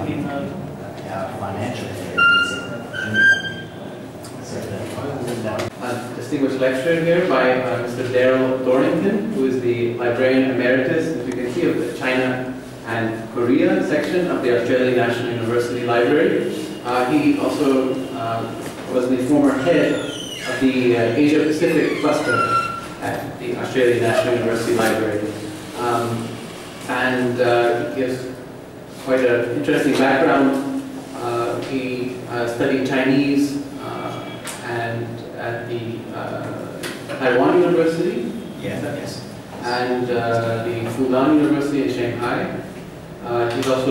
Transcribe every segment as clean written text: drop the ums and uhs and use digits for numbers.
our financial area is distinguished lecturer here by Mr. Darrell Dorrington, who is the Librarian Emeritus, as you can see, of the China and Korea section of the Australian National University Library. He also was the former head of the Asia Pacific cluster at the Australian National University Library. And he has quite an interesting background. He studied Chinese and at the Taiwan University, yes, and the Fudan University in Shanghai. He's also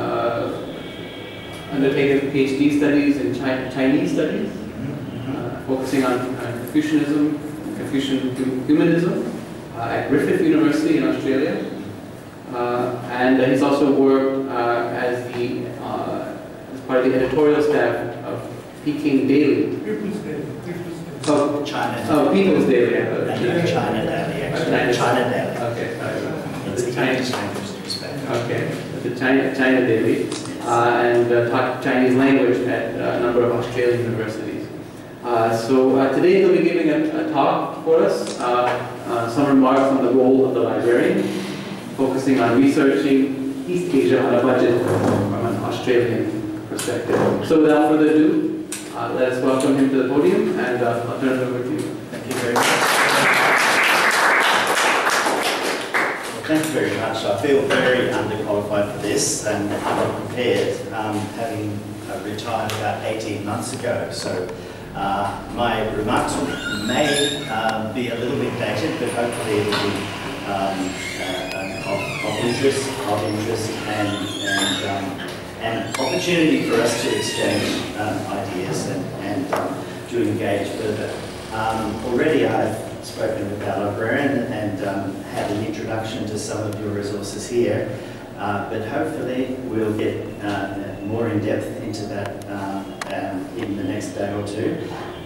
undertaken PhD studies in Chinese studies, focusing on Confucianism, Confucian humanism at Griffith University in Australia. And he's also worked as part of the editorial staff of Peking Daily. People's Daily. Oh, China. Oh, People's Daily. China Daily, actually. China Daily. Okay, It's the Chinese China. language newspaper. Okay, the China Daily, and taught Chinese language at a number of Australian universities. So today he'll be giving a talk for us, some remarks on the role of the librarian, focusing on researching East Asia on a budget from an Australian perspective. So without further ado, let us welcome him to the podium, and I'll turn it over to you. Thank you very much. Thank you very much. I feel very underqualified for this and underprepared, having retired about 18 months ago. So my remarks may be a little bit dated, but hopefully it will be of interest and opportunity for us to exchange ideas and to engage further. Already I've spoken with our librarian and had an introduction to some of your resources here, but hopefully we'll get more in depth into that in the next day or two.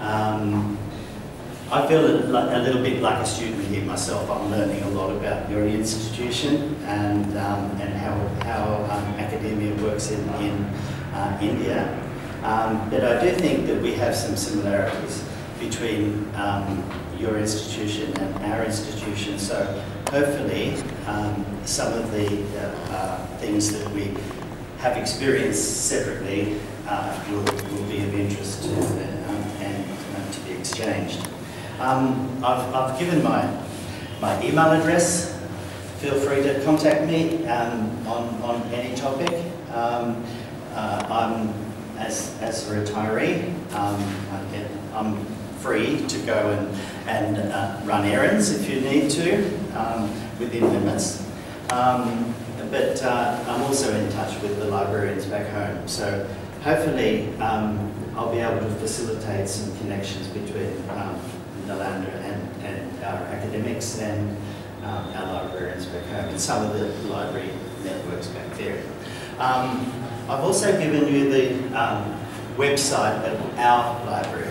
I feel a little bit like a student here myself. I'm learning a lot about your institution and how academia works in India. But I do think that we have some similarities between your institution and our institution. So hopefully some of the things that we have experienced separately will be of interest to and to be exchanged. I've given my email address. Feel free to contact me on any topic. I'm as a retiree, I'm free to go and run errands if you need to within limits. But I'm also in touch with the librarians back home. So hopefully I'll be able to facilitate some connections between Nalanda and our academics and our librarians back home and some of the library networks back there. I've also given you the website of our library.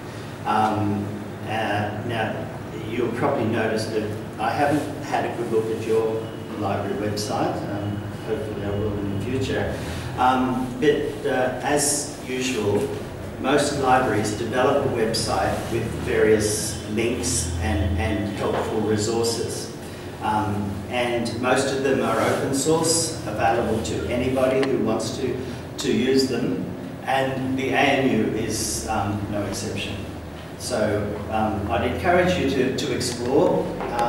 Now, you'll probably notice that I haven't had a good look at your library website. Hopefully I will in the future. But as usual, most libraries develop a website with various links and helpful resources. And most of them are open source, available to anybody who wants to use them. And the ANU is no exception. So I'd encourage you to explore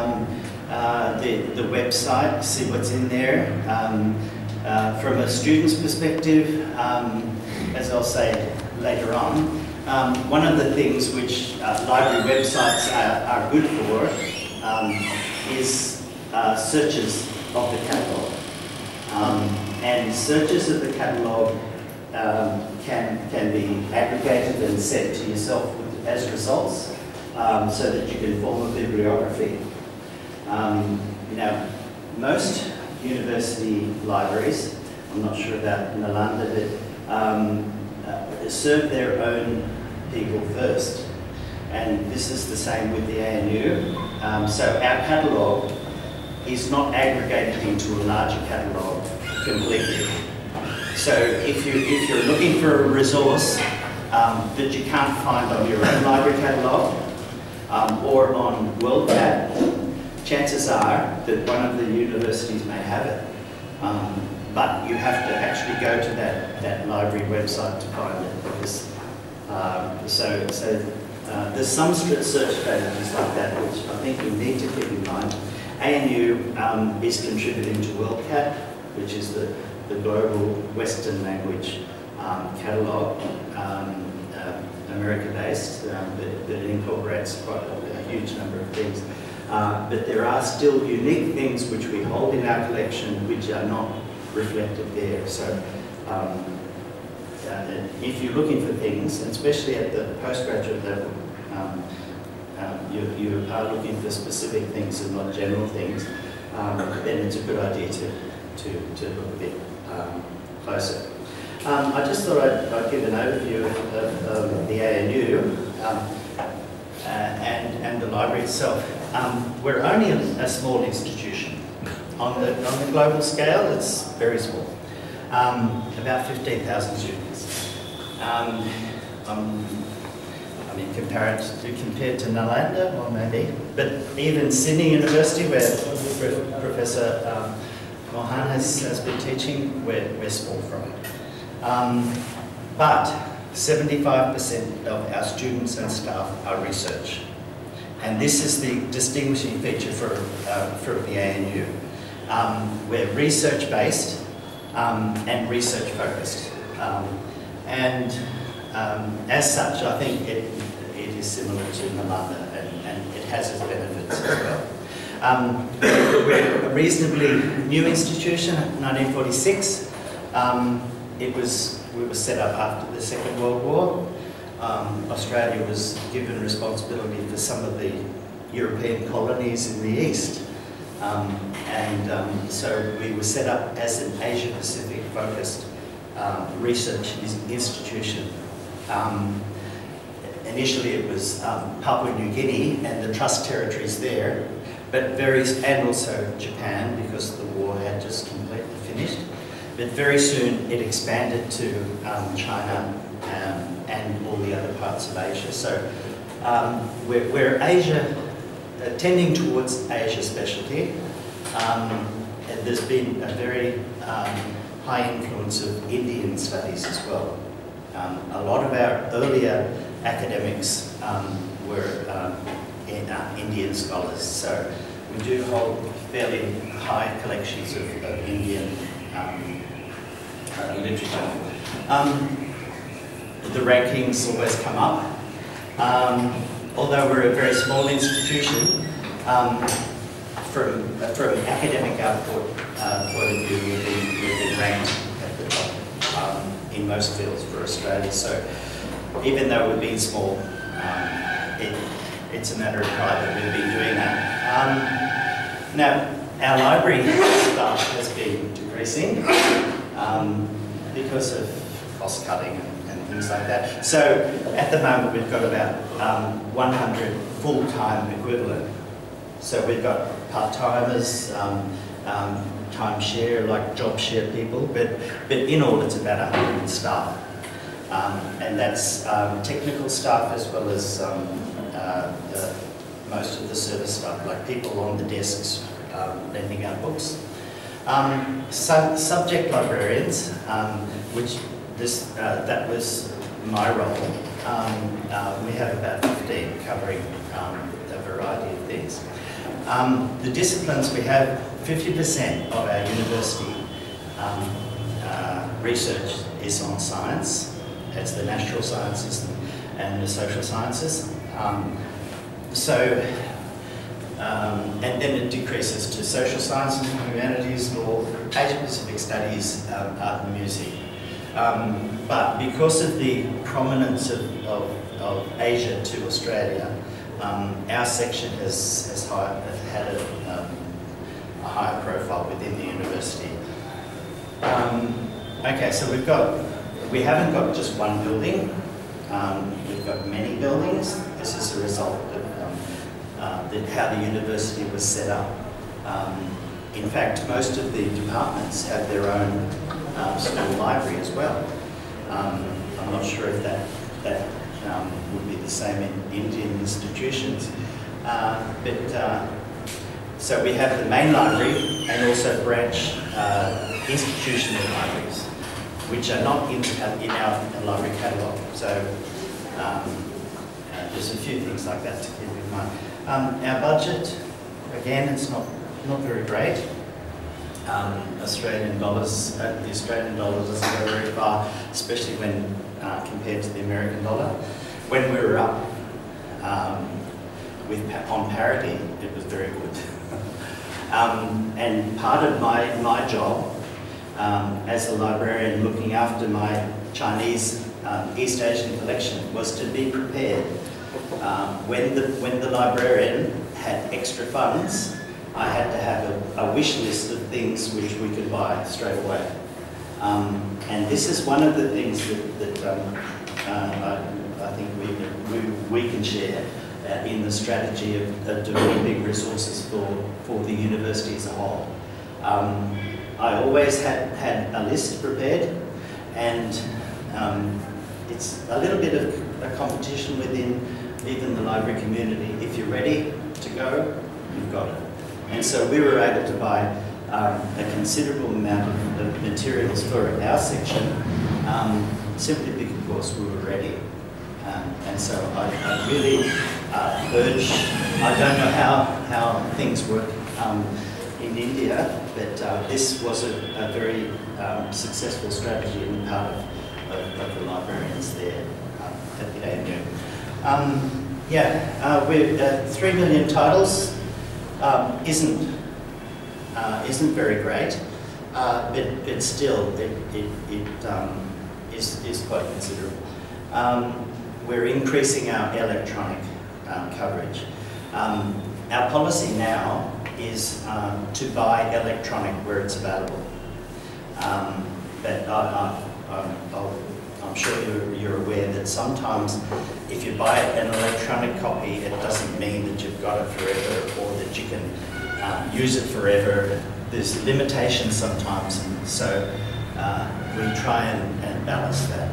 the website, see what's in there. From a student's perspective, as I'll say later on, one of the things which library websites are good for is searches of the catalogue. And searches of the catalogue can be aggregated and sent to yourself as results so that you can form a bibliography. Now, most university libraries, I'm not sure about Nalanda, but serve their own people first. And this is the same with the ANU. So our catalogue is not aggregated into a larger catalogue completely. So if you're looking for a resource that you can't find on your own library catalogue or on WorldCat, chances are that one of the universities may have it. But you have to actually go to that library website to find it. Because, there's some search strategies like that which I think you need to keep in mind. ANU is contributing to WorldCat, which is the global Western language catalogue, America-based, that incorporates quite a huge number of things. But there are still unique things which we hold in our collection which are not reflected there. So if you're looking for things, especially at the postgraduate level, you are looking for specific things and not general things, then it's a good idea to look a bit closer. I just thought I'd give an overview of the ANU and the library itself. We're only a small institution. On the global scale, it's very small. About 15,000 students. I mean, compared to Nalanda, well, maybe. But even Sydney University, where Professor Mohan has been teaching, we're small from it. But 75% of our students and staff are research. And this is the distinguishing feature for the ANU. We're research-based and research-focused. As such, I think it is similar to Nalanda, and it has its benefits as well. We're a reasonably new institution, 1946. We were set up after the Second World War. Australia was given responsibility for some of the European colonies in the East. So we were set up as an Asia-Pacific focused research institution. Initially it was Papua New Guinea and the trust territories there, and also Japan, because the war had just completely finished. But very soon it expanded to China and all the other parts of Asia. So we're Asia, tending towards Asia specialty. And there's been a very high influence of Indian studies as well. A lot of our earlier academics were Indian scholars, so we do hold fairly high collections of Indian literature. The rankings always come up. Although we're a very small institution, from academic output point of view, we've been ranked at the top in most fields for Australia. So even though we've been small, it's a matter of pride that we've been doing that. Now, our library staff has been decreasing because of cost cutting and things like that. So at the moment we've got about 100 full-time equivalent. So we've got part-timers, time-share, like job-share people, but in all it's about 100 staff. And that's technical staff as well as most of the service staff, like people on the desks lending out books. Subject librarians, that was my role. We have about 15 covering a variety of things. The disciplines we have, 50% of our university research is on science. That's the natural sciences and the social sciences. And then it decreases to social sciences, humanities, law, Asia-Pacific studies, art and music. But because of the prominence of Asia to Australia, our section has had a higher profile within the university. Okay, so we haven't got just one building. We've got many buildings. This is a result of how the university was set up. In fact, most of the departments have their own school library as well. I'm not sure if that would be the same in Indian institutions. So we have the main library and also branch institutional libraries, which are not in our library catalogue. So there's a few things like that to keep in mind. Our budget, again, it's not very great. The Australian dollar doesn't go very far, especially when compared to the American dollar. When we were up on parity, it was very good. And part of my job as a librarian looking after my Chinese East Asian collection was to be prepared. When the librarian had extra funds, I had to have a wish list of things which we could buy straight away. And this is one of the things that I think we can share in the strategy of developing resources for the university as a whole. I always had a list prepared, and it's a little bit of a competition within even the library community. If you're ready to go, you've got it. And so we were able to buy a considerable amount of materials for our section simply because we were ready. And so I really urge, I don't know how things work in India, but this was a very successful strategy on the part of the librarians there at the ANU. We're 3 million titles isn't very great, but still it is quite considerable. We're increasing our electronic coverage. Our policy now is to buy electronic where it's available. But I'm sure you're aware that sometimes if you buy an electronic copy, it doesn't mean that you've got it forever or that you can use it forever. There's limitations sometimes, and so we try and balance that.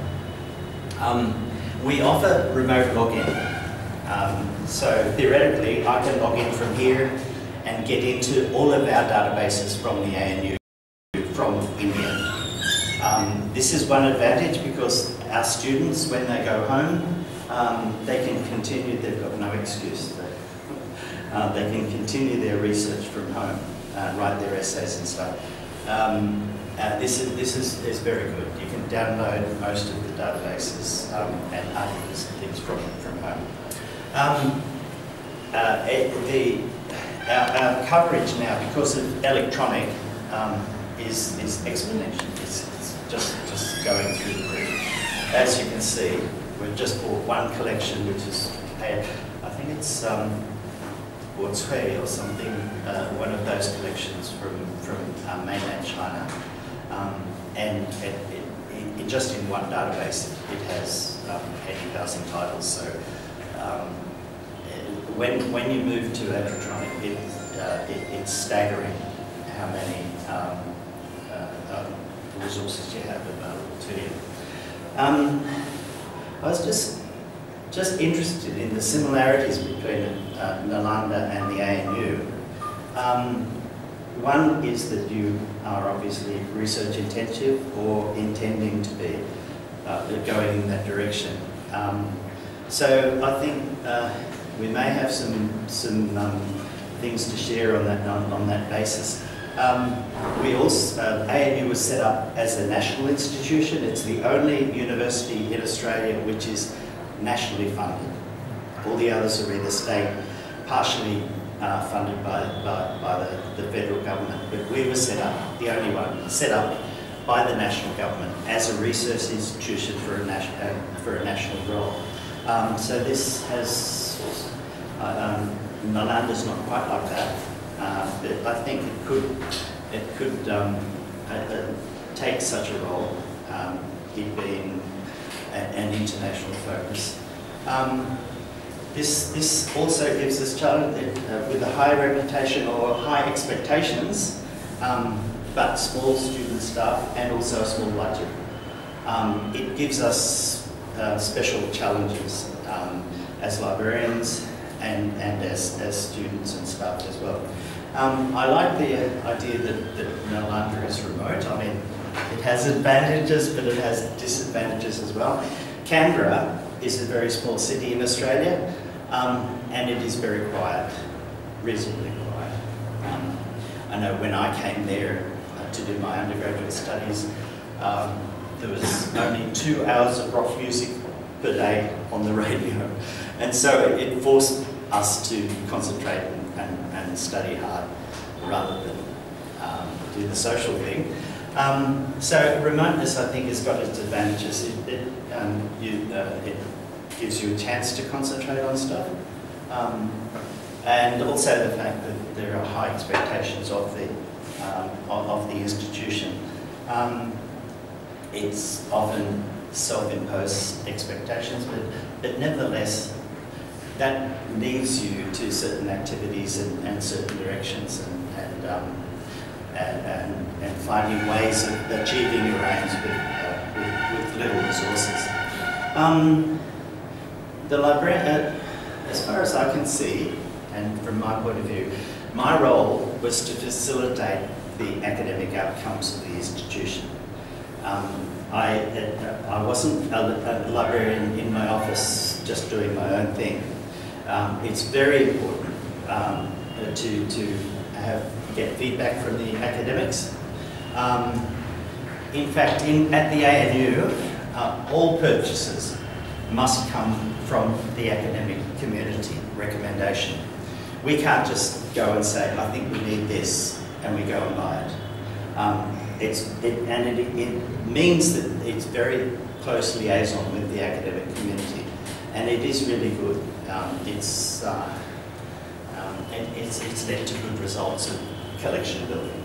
We offer remote login. So theoretically, I can log in from here and get into all of our databases from the ANU from India. This is one advantage because our students, when they go home, they can continue, they've got no excuse. They can continue their research from home, write their essays and stuff. This is very good. You can download most of the databases and articles and things from home. Our coverage now, because of electronic, is exponential. It's just going through the roof. As you can see, we've just bought one collection, which is, I think it's Cui or something, one of those collections from mainland China. And just in one database, it has 80,000 titles. So when you move to electronic, it's staggering how many resources you have available to you. I was just interested in the similarities between Nalanda and the ANU. One is that you are obviously research intensive or intending to be going in that direction. So I think we may have some things to share on that basis. ANU was set up as a national institution. It's the only university in Australia which is nationally funded. All the others are either state, partially funded by the federal government. But we were set up, the only one, set up by the national government as a research institution for a national role. So this has, Nalanda's not quite like that. But I think it could take such a role, it being an international focus. This also gives us challenge with a high reputation or high expectations. but small student staff and also a small budget. It gives us special challenges as librarians and as students and staff as well. I like the idea that Nalanda is remote. I mean, it has advantages, but it has disadvantages as well. Canberra is a very small city in Australia, and it is very quiet, reasonably quiet. I know when I came there to do my undergraduate studies, there was only 2 hours of rock music per day on the radio, and so it forced us to concentrate and study hard rather than do the social thing. So remoteness, I think, has got its advantages. It gives you a chance to concentrate on stuff, and also the fact that there are high expectations of the institution. It's often self-imposed expectations, but nevertheless, that leads you to certain activities and certain directions and finding ways of achieving your aims with little resources. The librarian, as far as I can see, and from my point of view, my role was to facilitate the academic outcomes of the institution. I wasn't a librarian in my office just doing my own thing. It's very important to get feedback from the academics. In fact, at the ANU, all purchases must come from the academic community recommendation. We can't just go and say, I think we need this, and we go and buy it. It means that it's very close liaison with the academic community, and it is really good. It's led to good results of collection building.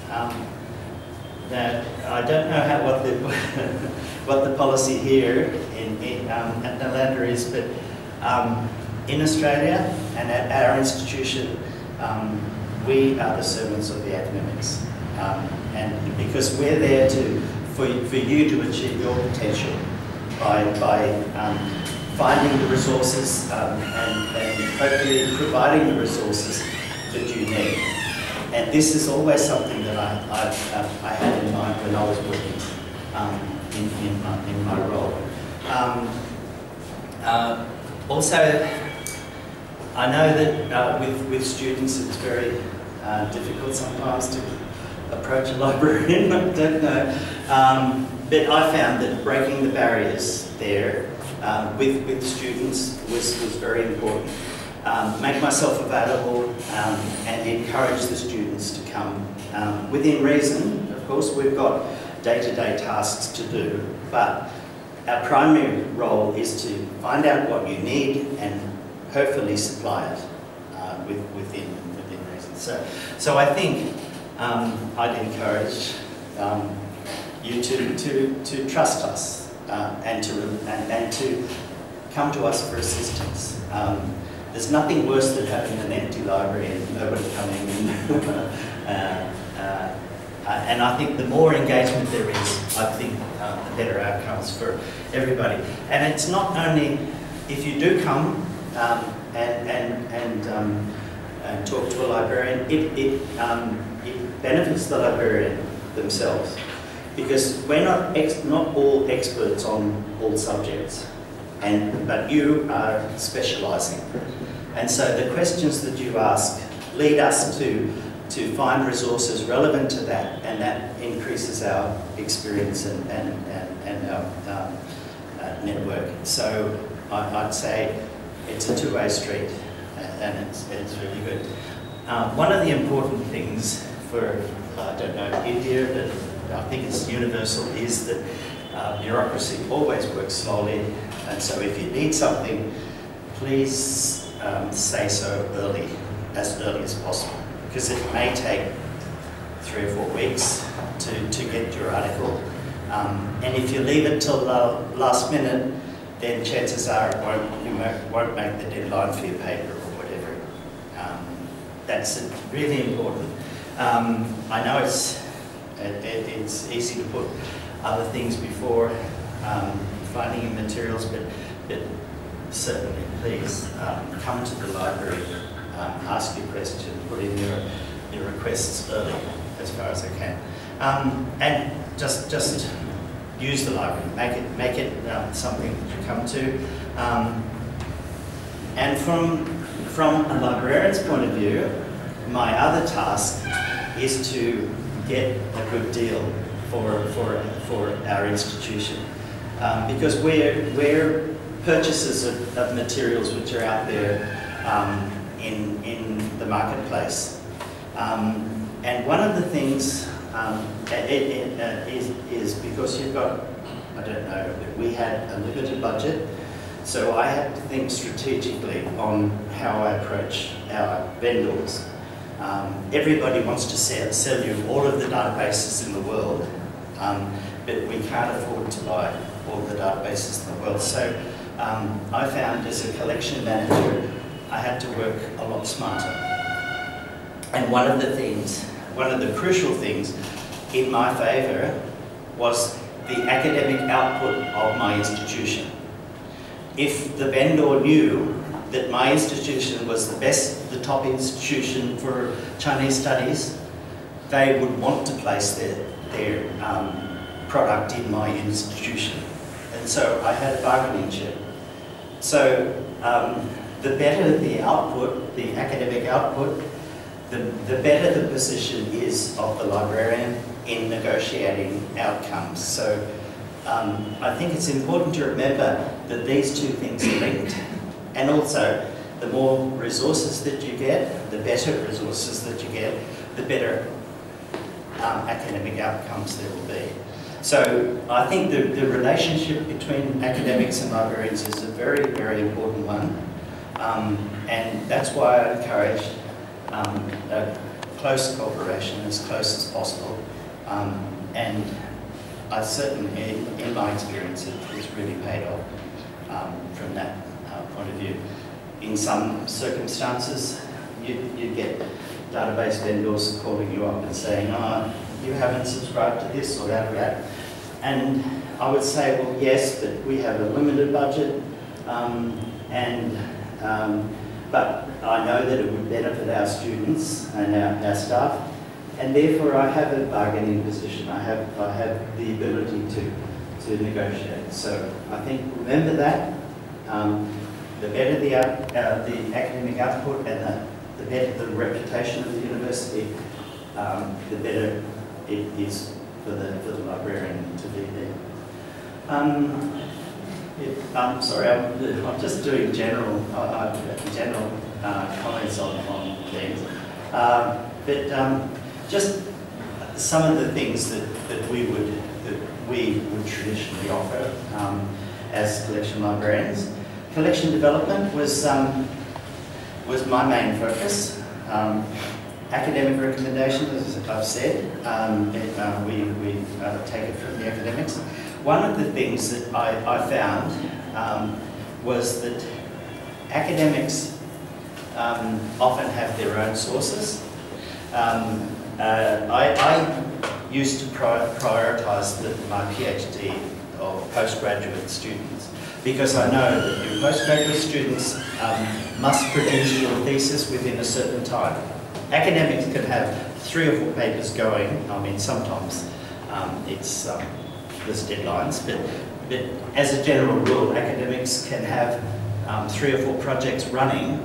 That I don't know what the policy here at Nalanda is, but in Australia and at our institution, we are the servants of the academics, and because we're there for you to achieve your potential by finding the resources and hopefully providing the resources that you need. And this is always something that I had in mind when I was working in my role. Also, I know that with students it's very difficult sometimes to approach a librarian. I don't know. But I found that breaking the barriers there with students was very important. Make myself available and encourage the students to come within reason. Of course, we've got day-to-day tasks to do, but our primary role is to find out what you need and hopefully supply it within reason. So I think I'd encourage you to trust us and to come to us for assistance. There's nothing worse than having an empty library and nobody coming in. And I think the more engagement there is, I think the better outcomes for everybody. And it's not only if you do come and talk to a librarian, it benefits the librarian themselves, because we're not all experts on all subjects, but you are specialising. And so the questions that you ask lead us to find resources relevant to that, and that increases our experience and our network. So I'd say it's a two-way street, and it's really good. One of the important things for, I don't know, India, but I think it's universal, is that bureaucracy always works slowly, and so if you need something, please say so as early as possible, because it may take 3 or 4 weeks to get your article, and if you leave it till the last minute, then chances are you won't make the deadline for your paper or whatever. That's really important. I know it's It's easy to put other things before finding materials, but certainly please come to the library, ask your question, put in your requests early as far as I can, and just use the library, make it something that you come to, and from a librarian's point of view, my other task is to get a good deal for our institution, because we're purchasers of materials which are out there in the marketplace, and one of the things is because you've got, I don't know, we had a limited budget, so I had to think strategically on how I approach our vendors. Everybody wants to sell you all of the databases in the world, but we can't afford to buy all the databases in the world. So I found as a collection manager, I had to work a lot smarter. And one of the crucial things in my favour was the academic output of my institution. If the vendor knew that my institution was the top institution for Chinese studies, they would want to place their product in my institution. And so I had a bargaining chip. So the better the output, the academic output, the better the position is of the librarian in negotiating outcomes. So I think it's important to remember that these two things are linked. And also, the more resources that you get, the better resources that you get, the better academic outcomes there will be. So I think the relationship between academics and librarians is a very, very important one. And that's why I encourage a close cooperation, as close as possible. And I certainly, in my experience, it's really paid off from that point of view. In some circumstances, you get database vendors calling you up and saying, oh, you haven't subscribed to this or that. And I would say, well, yes, but we have a limited budget, but I know that it would benefit our students and our staff, and therefore I have a bargaining position. I have the ability to negotiate. So I think remember that. The better the academic output and the better the reputation of the university, the better it is for the librarian to be there. I'm sorry, I'm just doing general comments on things, but just some of the things that we would traditionally offer as collection librarians. Collection development was my main focus. Academic recommendations, as I've said, we take it from the academics. One of the things that I found was that academics often have their own sources. I used to prioritise my PhD or postgraduate students, because I know that your postgraduate students must produce your thesis within a certain time. Academics can have 3 or 4 papers going. I mean, sometimes there's deadlines, but as a general rule, academics can have 3 or 4 projects running,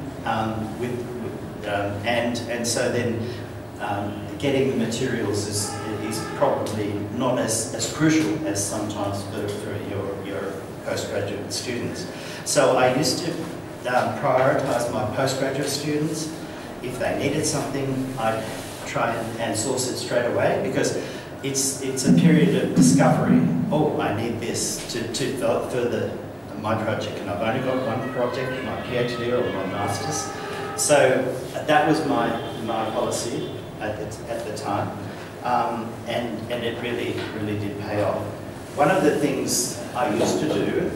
and so then getting the materials is probably not as crucial as sometimes for your postgraduate students. So I used to prioritise my postgraduate students. If they needed something, I'd try and source it straight away, because it's a period of discovery. Oh, I need this to further my project, and I've only got one project, my PhD or my master's. So that was my policy at the time, and it really did pay off. One of the things I used to do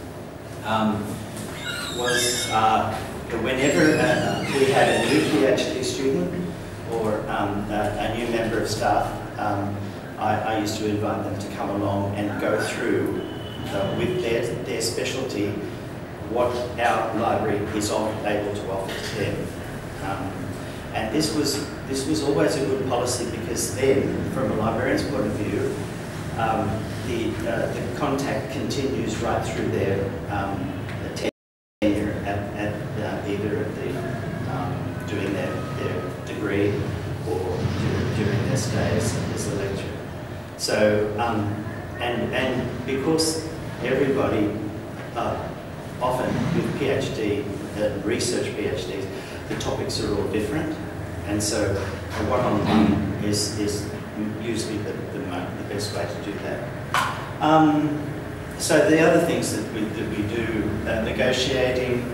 was whenever we had a new PhD student or a new member of staff, I used to invite them to come along and go through with their specialty what our library is able to offer to them. And this was always a good policy, because then, from a librarian's point of view, the contact continues right through their tenure at either at the doing their degree or during their stays as a lecturer. So and because everybody often with PhD research PhDs, the topics are all different, and so a one-on-one is usually the best way to do that. So the other things that we do, negotiating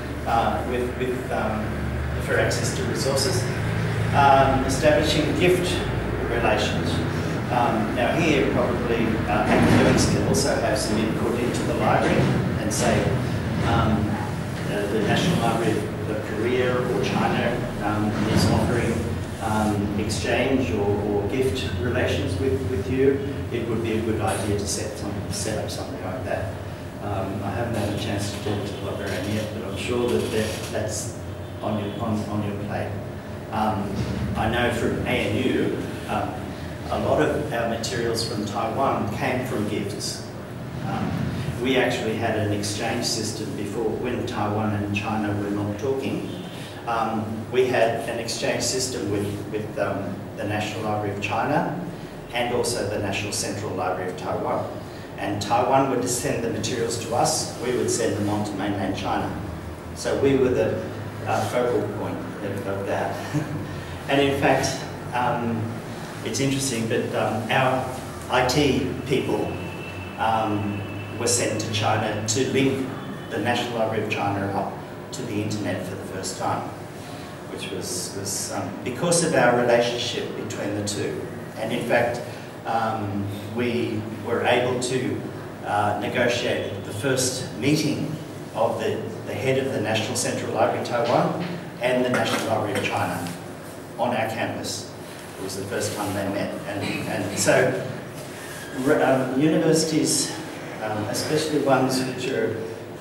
for access to resources, establishing gift relations. Now here probably academics can also have some input into the library, and say the National Library of Korea or China is offering exchange or gift relations with you. It would be a good idea to set up something like that. I haven't had a chance to talk to the librarian yet, but I'm sure that's on your plate. I know from ANU, a lot of our materials from Taiwan came from gifts. We actually had an exchange system before, when Taiwan and China were not talking. We had an exchange system with the National Library of China and also the National Central Library of Taiwan. And Taiwan would send the materials to us, we would send them on to mainland China. So we were the focal point of that. And in fact, it's interesting, but our IT people were sent to China to link the National Library of China up to the internet for the first time, which was because of our relationship between the two. And in fact, we were able to negotiate the first meeting of the head of the National Central Library of Taiwan and the National Library of China on our campus. It was the first time they met. And so universities, especially ones which are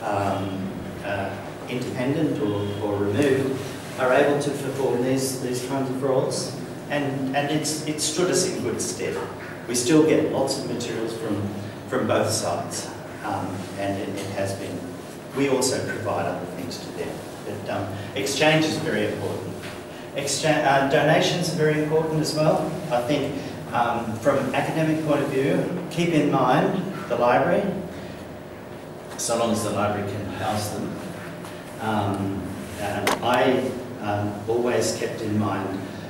independent or removed, are able to perform these kinds of roles, and it stood us in good stead. We still get lots of materials from both sides, and it has been. We also provide other things to them, but exchange is very important. Donations are very important as well. I think from an academic point of view, keep in mind the library, so long as the library can house them. I always kept in mind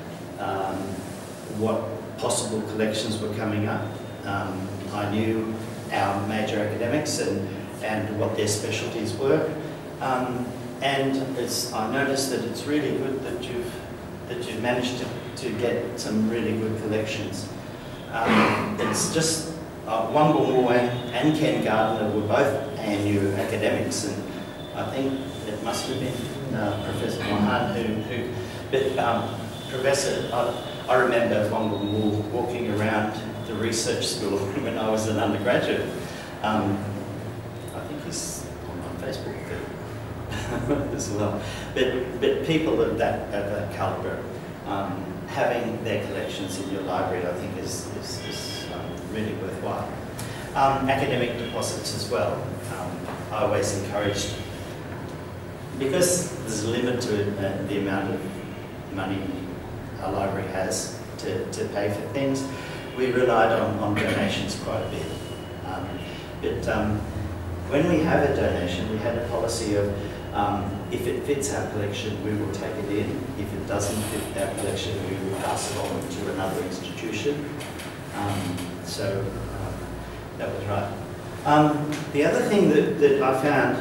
what possible collections were coming up. I knew our major academics and what their specialties were. And I noticed that it's really good that you've managed to get some really good collections. It's just Wang Gongwu and Ken Gardner were both ANU academics, and I think it must have been Professor Mohan Professor, I remember Wang Gongwu walking around the research school when I was an undergraduate. I think he's on Facebook as well. But people of that calibre, having their collections in your library, I think is really worthwhile. Academic deposits as well. I always encouraged, because there's a limit to the amount of money our library has to pay for things, we relied on donations quite a bit. But when we have a donation, we had a policy of if it fits our collection, we will take it in. If it doesn't fit our collection, we will pass it on to another institution. So that was right. The other thing that I found,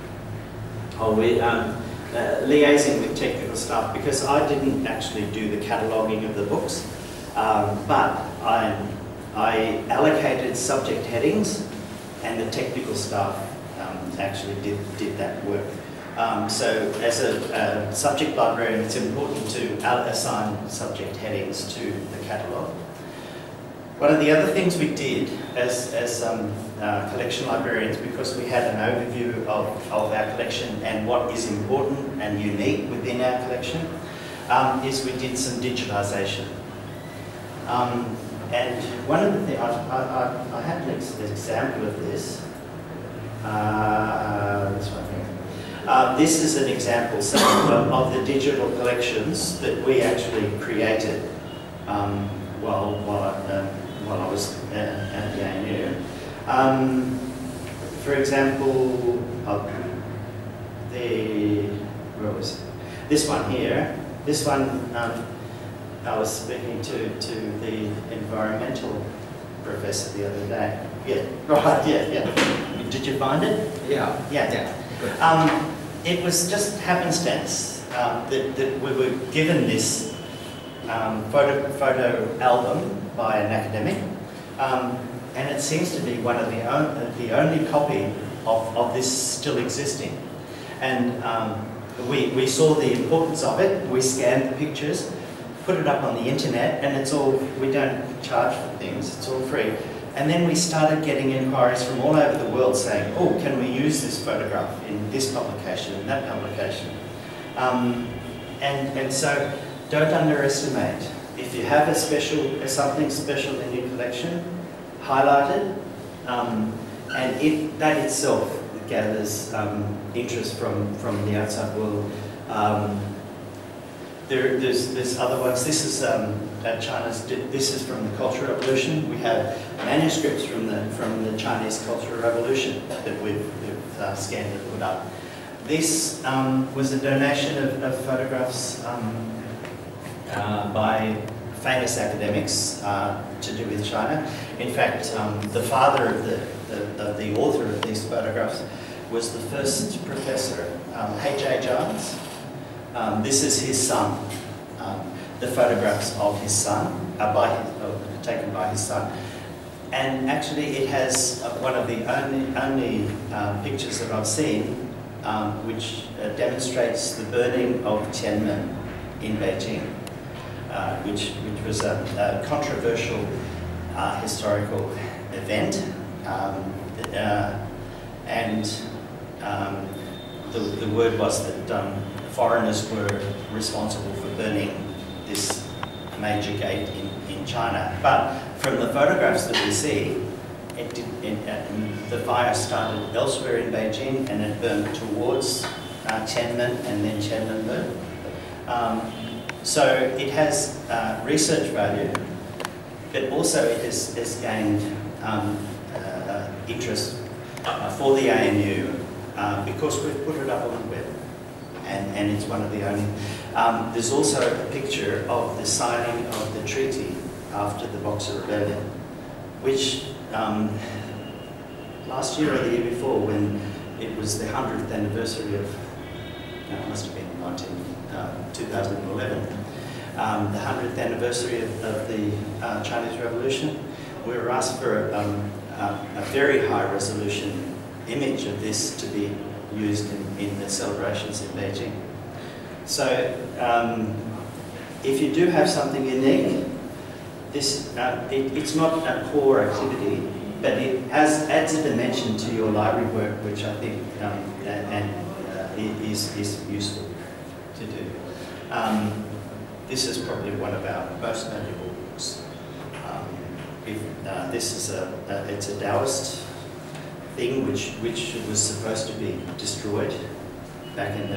liaising with technical staff, because I didn't actually do the cataloguing of the books, but I allocated subject headings, and the technical staff actually did that work. So as a subject librarian, it's important to assign subject headings to the catalogue. One of the other things we did as collection librarians, because we had an overview of our collection and what is important and unique within our collection, is we did some digitization. And one of the things, I had an example of this. This one here. This is an example of the digital collections that we actually created while I was at the ANU. For example, where was it? This one here. This one, I was speaking to the environmental professor the other day. Yeah, right, yeah. Did you find it? Yeah. It was just happenstance that we were given this photo album by an academic, and it seems to be one of the only copy of this still existing. And we saw the importance of it. We scanned the pictures, put it up on the internet, and it's all, we don't charge for things, it's all free. And then we started getting inquiries from all over the world saying, oh, can we use this photograph in this publication, in that publication? And so don't underestimate. If you have something special in your collection, highlight it, and that itself gathers interest from the outside world. There's other ones. This is this is from the Cultural Revolution. We have manuscripts from the Chinese Cultural Revolution that we've scanned and put up. This was a donation of photographs by famous academics to do with China. In fact, the father of the author of these photographs was the first professor, H.A. Giles. This is his son. The photographs of his son, taken by his son. And actually it has one of the only pictures that I've seen which demonstrates the burning of Tiananmen in Beijing, which was a controversial historical event. The word was that foreigners were responsible for burning this major gate in China. But from the photographs that we see, the fire started elsewhere in Beijing and it burned towards Tiananmen, and then Tiananmen burned. So it has research value, but also it has gained interest for the ANU because we've put it up on the web. And it's one of the only. There's also a picture of the signing of the treaty after the Boxer Rebellion, which last year or the year before, when it was the 100th anniversary of, it must have been 2011, the 100th anniversary of the Chinese Revolution, we were asked for a very high resolution image of this to be used in the celebrations in Beijing. So if you do have something unique, this it's not a core activity, but it adds a dimension to your library work, which I think is useful to do. This is probably one of our most valuable books. This is it's a Taoist thing which was supposed to be destroyed back in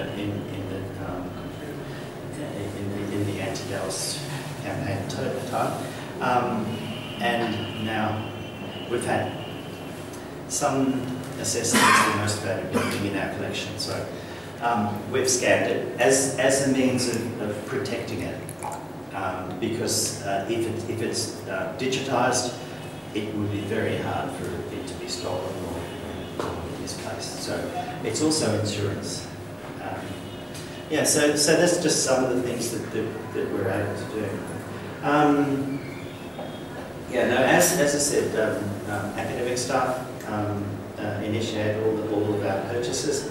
the anti-Taoist campaign time, and now we've had some assessed as the most valuable thing in our collection. So we've scanned it as a means of protecting it, because if it's digitized, it would be very hard for it to be stolen or misplaced. So it's also insurance. Yeah, so that's just some of the things that we're able to do. Yeah, no, as I said, academic staff initiate all of our purchases.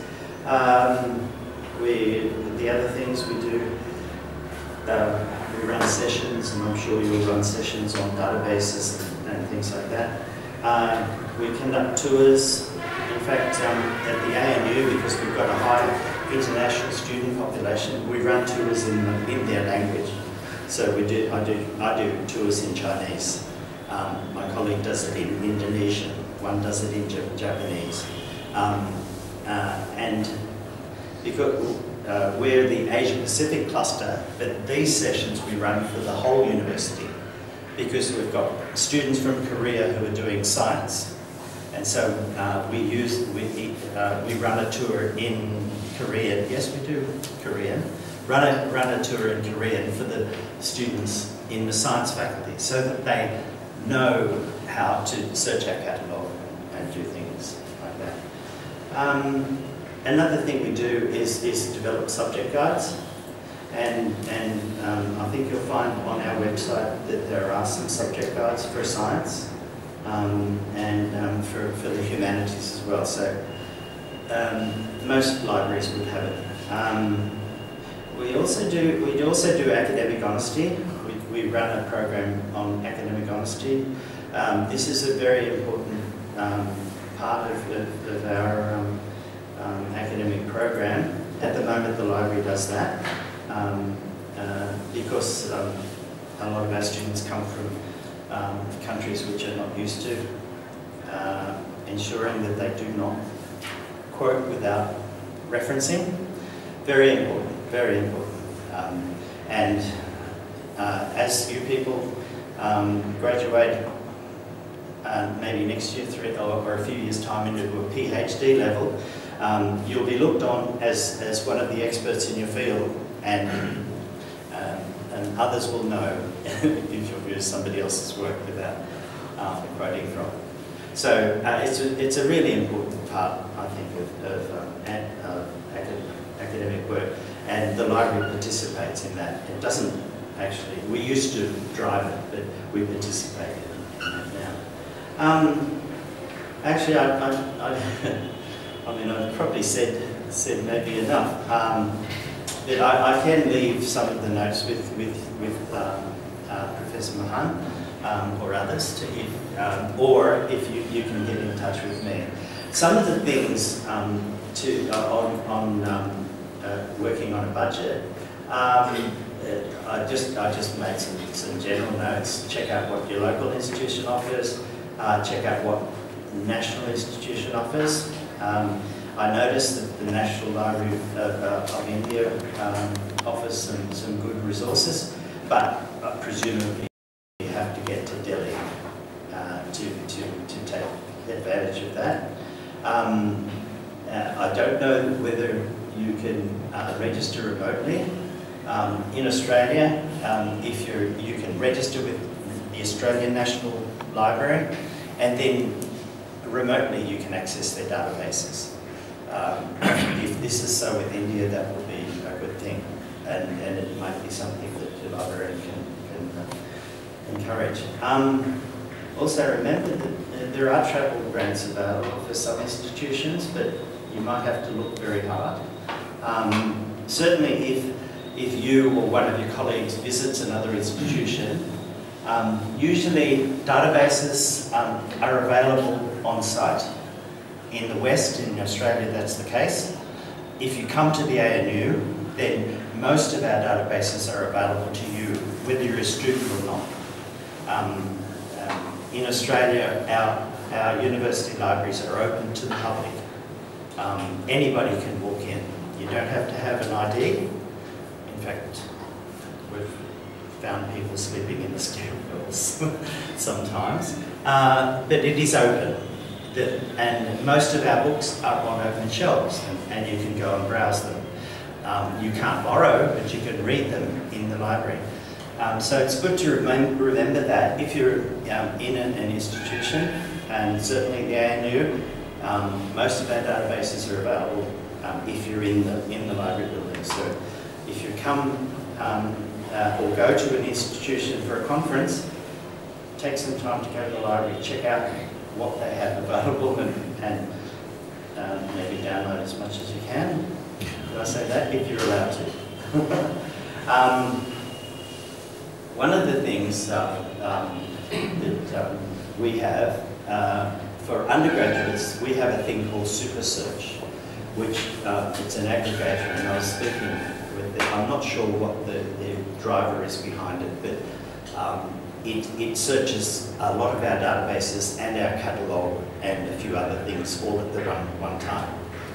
The other things we do, we run sessions, and I'm sure you'll run sessions on databases things like that. We conduct tours. In fact, at the ANU, because we've got a high international student population, we run tours in their language. So I do tours in Chinese. My colleague does it in Indonesian. One does it in Japanese. And because we're the Asia Pacific cluster, but these sessions we run for the whole university, because we've got students from Korea who are doing science, and so we run a tour in Korean. Yes, we do Korean. Run a tour in Korean for the students in the science faculty, so that they know how to search our catalogue and do things like that. Another thing we do is develop subject guides, and I think you'll find on our website that there are some subject guides for science and for the humanities as well. So most libraries would have it. We also do academic honesty. We run a program on academic honesty. This is a very important part of our academic program. At the moment, the library does that because a lot of our students come from countries which are not used to ensuring that they do not quote without referencing. Very important, very important. And as you people graduate maybe next year or a few years' time into a PhD level, you'll be looked on as one of the experts in your field, and others will know if you've used somebody else's work without quoting from. So it's a really important part, I think, of academic work, and the library participates in that. It doesn't actually, we used to drive it, but we participate in it now. Actually, I mean, I've probably said maybe enough, but I can leave some of the notes with Professor Mahan or others, or if you can get in touch with me. Some of the things on working on a budget, I just made some general notes. Check out what your local institution offers. Check out what national institution offers. I noticed that the National Library of India offers some good resources, but presumably you have to get to Delhi to take advantage of that. I don't know whether you can register remotely. In Australia, you can register with the Australian National Library, and then remotely you can access their databases. If this is so with India, that would be a good thing, and it might be something that the librarian can encourage. Also remember that there are travel grants available for some institutions, but you might have to look very hard. Certainly if you or one of your colleagues visits another institution, usually databases are available on site. In the West, in Australia, that's the case. If you come to the ANU, then most of our databases are available to you, whether you're a student or not. In Australia, our university libraries are open to the public. Anybody can walk in. You don't have to have an ID. In fact, we've found people sleeping in the stairwells sometimes. But it is open. And most of our books are on open shelves, and you can go and browse them. You can't borrow, but you can read them in the library. So it's good to remember that if you're in an institution, and certainly the ANU, most of our databases are available if you're in the library building. So if you come or go to an institution for a conference, take some time to go to the library, check out what they have available, and maybe download as much as you can. Did I say that? If you're allowed to. One of the things that we have, for undergraduates, we have a thing called Super Search, which it's an aggregator, and I was speaking with them. I'm not sure what the driver is behind it, but it searches a lot of our databases and our catalogue and a few other things all at the one time.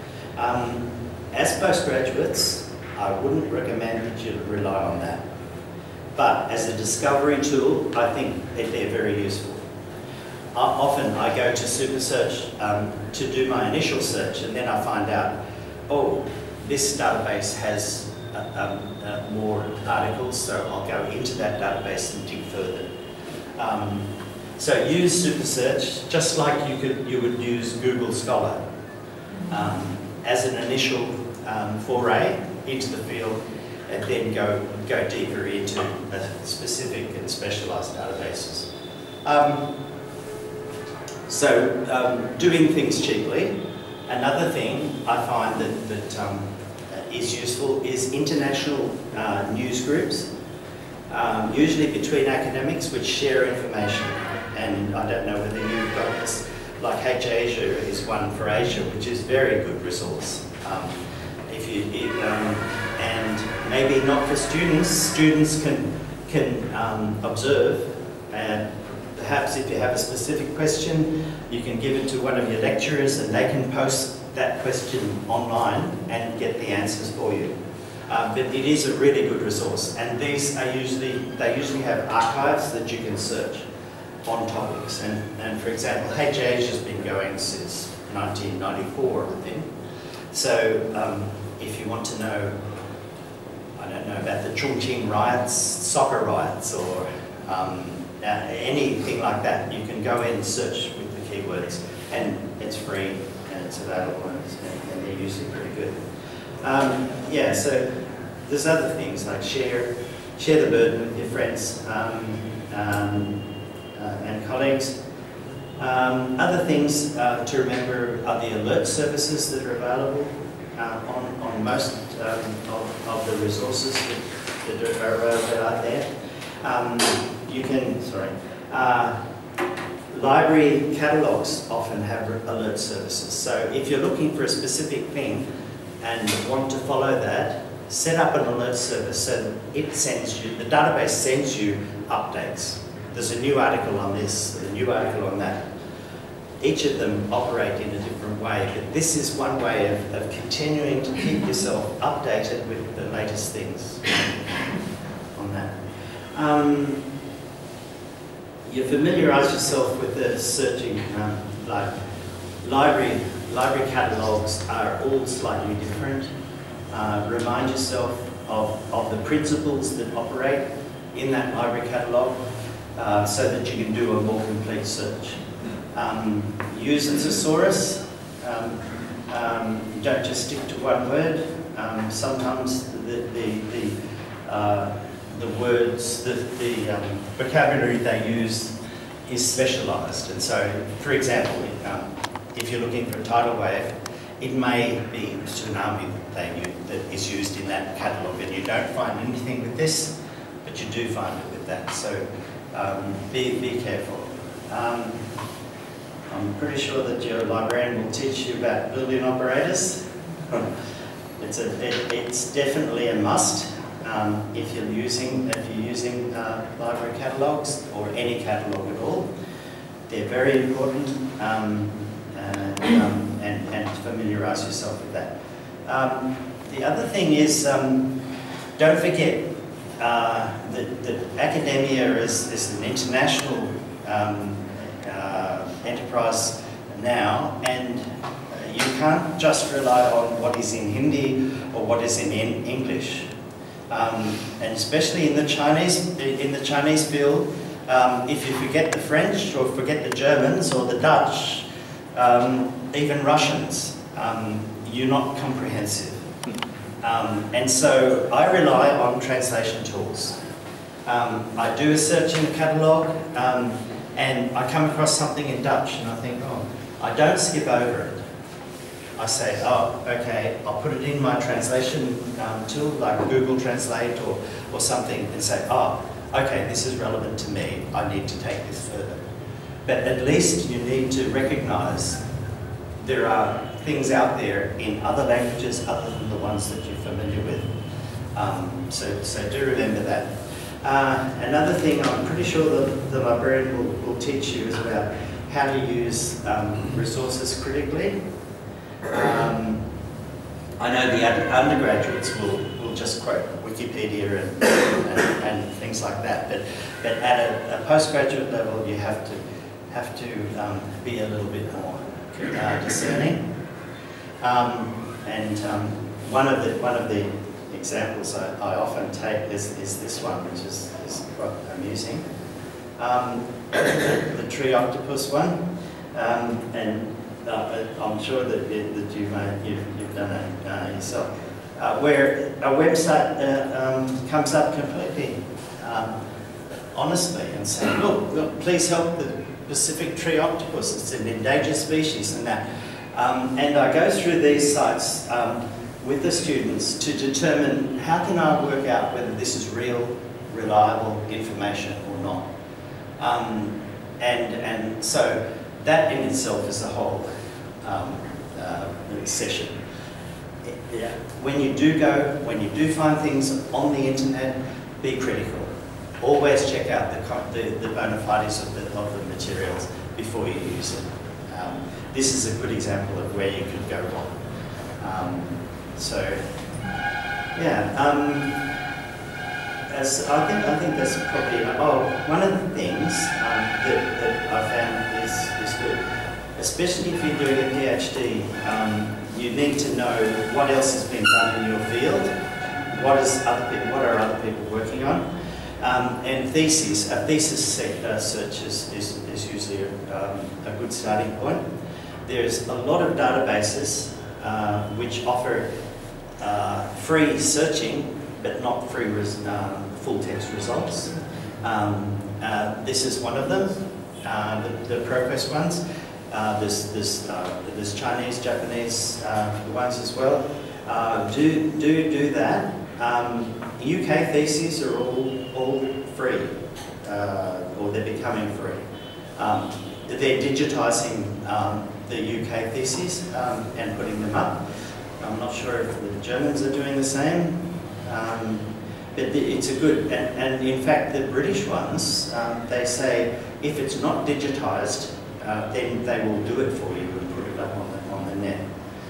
As postgraduates, I wouldn't recommend that you rely on that. But as a discovery tool, I think that they're very useful. Often I go to Super Search to do my initial search, and then I find out, oh, this database has more articles, so I'll go into that database and dig further. So use Super Search just like you would use Google Scholar as an initial foray into the field, and then go deeper into specific and specialised databases. Doing things cheaply. Another thing I find that is useful is international news groups, usually between academics, which share information. And I don't know whether you've got this, like H-Asia is one for Asia, which is a very good resource. And maybe not for students. Students can observe, and perhaps if you have a specific question, you can give it to one of your lecturers and they can post that question online and get the answers for you. But it is a really good resource, and these are they usually have archives that you can search on topics. And for example, H-Asia has been going since 1994, I think. So if you want to know, I don't know, about the Chongqing riots, soccer riots, or anything like that, you can go in and search with the keywords, and it's free and it's available, and they're usually pretty good. Yeah, so there's other things like share the burden with your friends and colleagues. Other things to remember are the alert services that are available on most of the resources that are out there. You can, library catalogues often have alert services. So if you're looking for a specific thing and want to follow that, set up an alert service so that it sends you, the database sends you updates. There's a new article on this, a new article on that. Each of them operate in a different way, but this is one way of continuing to keep yourself updated with the latest things on that. You familiarise yourself with the searching, like library catalogues are all slightly different. Remind yourself of the principles that operate in that library catalogue so that you can do a more complete search. Use a thesaurus. Don't just stick to one word. Sometimes the words, the vocabulary they use is specialised. And so, for example, if you're looking for a tidal wave, it may be tsunami that is used in that catalogue, and you don't find anything with this, but you do find it with that. So be careful. I'm pretty sure that your librarian will teach you about Boolean operators. It's definitely a must if you're using library catalogues or any catalogue at all. They're very important, and familiarise yourself with that. The other thing is, don't forget that academia is an international enterprise now, and you can't just rely on what is in Hindi or what is in English, and especially in the Chinese field. If you forget the French or forget the Germans or the Dutch, even Russians, you're not comprehensive. And so I rely on translation tools. I do a search in the catalogue, and I come across something in Dutch, and I think, oh, I don't skip over it. I say, oh, okay, I'll put it in my translation tool, like Google Translate or something, and say, oh, okay, this is relevant to me. I need to take this further. but at least you need to recognise there are things out there in other languages other than the ones that you're familiar with. So do remember that. Another thing I'm pretty sure the librarian will teach you is about how to use resources critically. I know the undergraduates will just quote Wikipedia and things like that, but at a postgraduate level you have to be a little bit more discerning. One of the examples I often take is this one, which is quite amusing. The tree octopus one, and I'm sure that you've done it yourself, where a website comes up completely honestly and saying, look, please help the Pacific tree octopus, it's an endangered species and that. And I go through these sites with the students to determine how can I work out whether this is real, reliable information or not. And so that in itself is a whole session. Yeah. When you do find things on the internet, be critical. Always check out the bona fides of the materials before you use it. This is a good example of where you could go wrong. I think that's probably one of the things that I found is good, especially if you're doing a PhD. You need to know what else has been done in your field, what are other people working on, and a thesis search is usually a good starting point. There's a lot of databases which offer free searching, but not free full text results. This is one of them, the ProQuest ones. There's Chinese, Japanese ones as well. Do that. UK theses are all free, or they're becoming free. They're digitising the UK theses and putting them up. I'm not sure if the Germans are doing the same, but it's a good, and in fact the British ones, they say if it's not digitised, then they will do it for you and put it up on the net.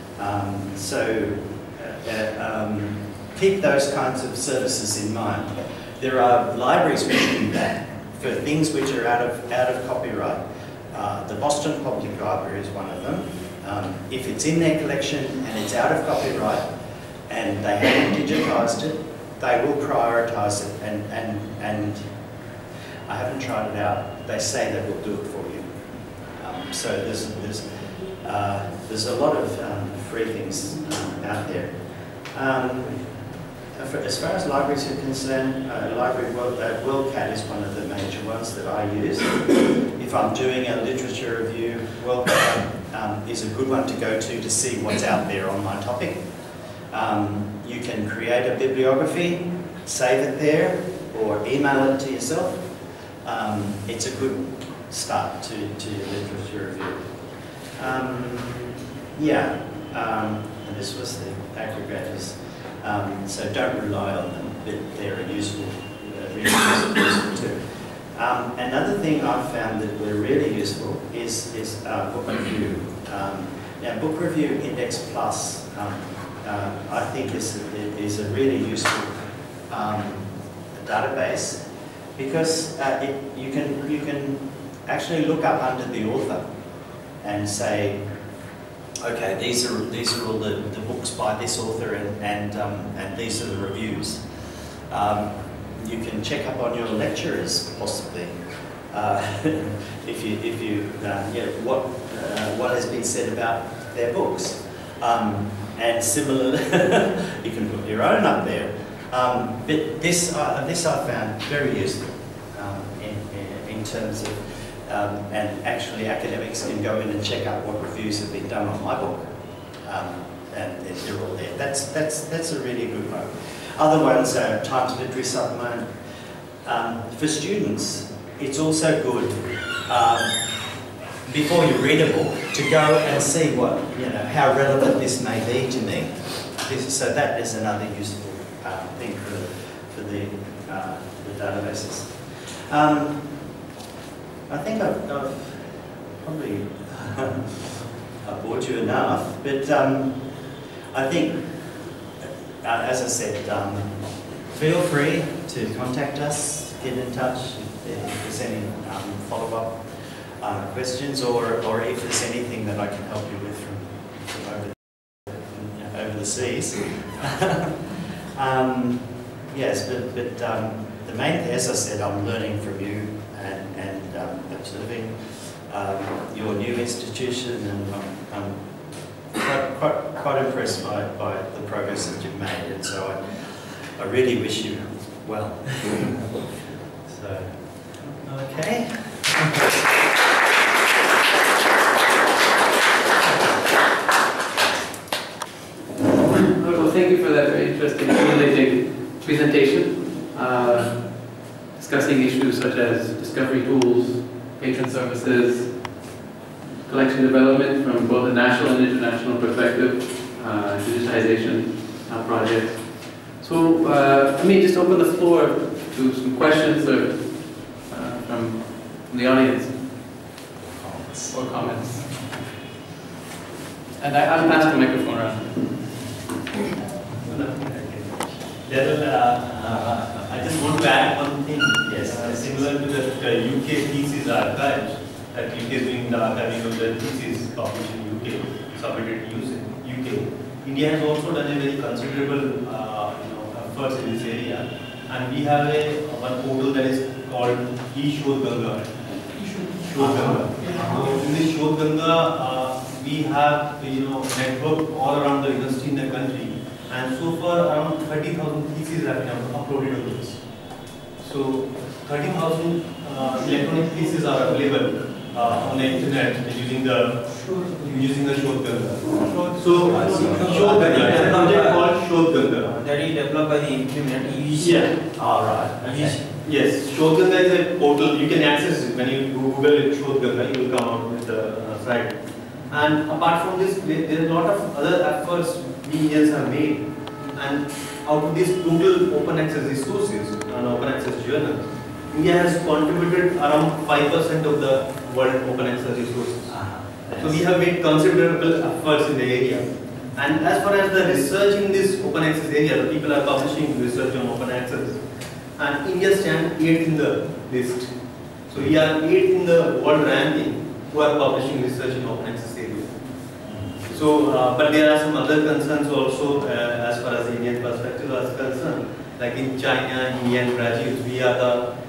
Keep those kinds of services in mind. There are libraries which do that for things which are out of copyright. The Boston Public Library is one of them. If it's in their collection and it's out of copyright and they haven't digitised it, they will prioritise it, and I haven't tried it out. They say they will do it for you. So there's a lot of free things out there. As far as libraries are concerned, WorldCat is one of the major ones that I use. If I'm doing a literature review, WorldCat is a good one to go to see what's out there on my topic. You can create a bibliography, save it there, or email it to yourself. It's a good start to your literature review. And this was the aggregators. So don't rely on them, but they're useful, really useful too. Another thing I've found that were really useful is book review. Now, book review index plus, I think is a really useful database, because you can actually look up under the author and say, okay, these are all the books by this author, and these are the reviews. You can check up on your lecturers possibly, what has been said about their books, and similarly, you can put your own up there. But this I found very useful in terms of. And actually academics can go in and check out what reviews have been done on my book, and they're all there. That's a really good one. Other ones are Times Literary Supplement. For students, it's also good before you read a book, to go and see what, how relevant this may be to me. So that is another useful thing for the databases. I think I've probably I've bored you enough, but I think, as I said, feel free to contact us, get in touch if there's any follow-up questions, or if there's anything that I can help you with from over the seas. Yes, but the main thing, as I said, I'm learning from you and observing your new institution, and I'm quite impressed by the progress that you've made, and so I really wish you well. So, okay. Well, thank you for that very interesting, stimulating presentation, discussing issues such as discovery tools, patron services, collection development from both a national and international perspective, digitization projects. So let me just open the floor to some questions from the audience or comments. And I'll pass the microphone around. Darrell, I just want to add one thing. Yes, similar to the UK thesis archive that UK is doing the archiving of the thesis published in UK, submitted in UK. India has also done a very considerable efforts in this area, and we have one portal that is called eShod Ganga. Shod Ganga. So in this Shod Ganga, we have network all around the university in the country, and so far around 30,000 theses have been uploaded on this. So 30,000 electronic theses are available on the internet using the Shod Ganga. So Shod Ganga, a project called Shod Ganga. That is developed by the Interim. Yeah. All right. Okay. Yes, Shod Ganga is a portal you can access it. When you Google it, Shod Ganga, you will come out with the site. And apart from this, there are a lot of other efforts we Indians have made. And out of these total open access resources and open access journals, India has contributed around 5% of the world open access resources. So we have made considerable efforts in the area. And as far as the research in this open access area, the people are publishing research on open access. And India stands 8th in the list. So we are 8th in the world ranking who are publishing research in open access area. So, but there are some other concerns also as far as the Indian perspective is concerned. Like in China, India and Brazil, we are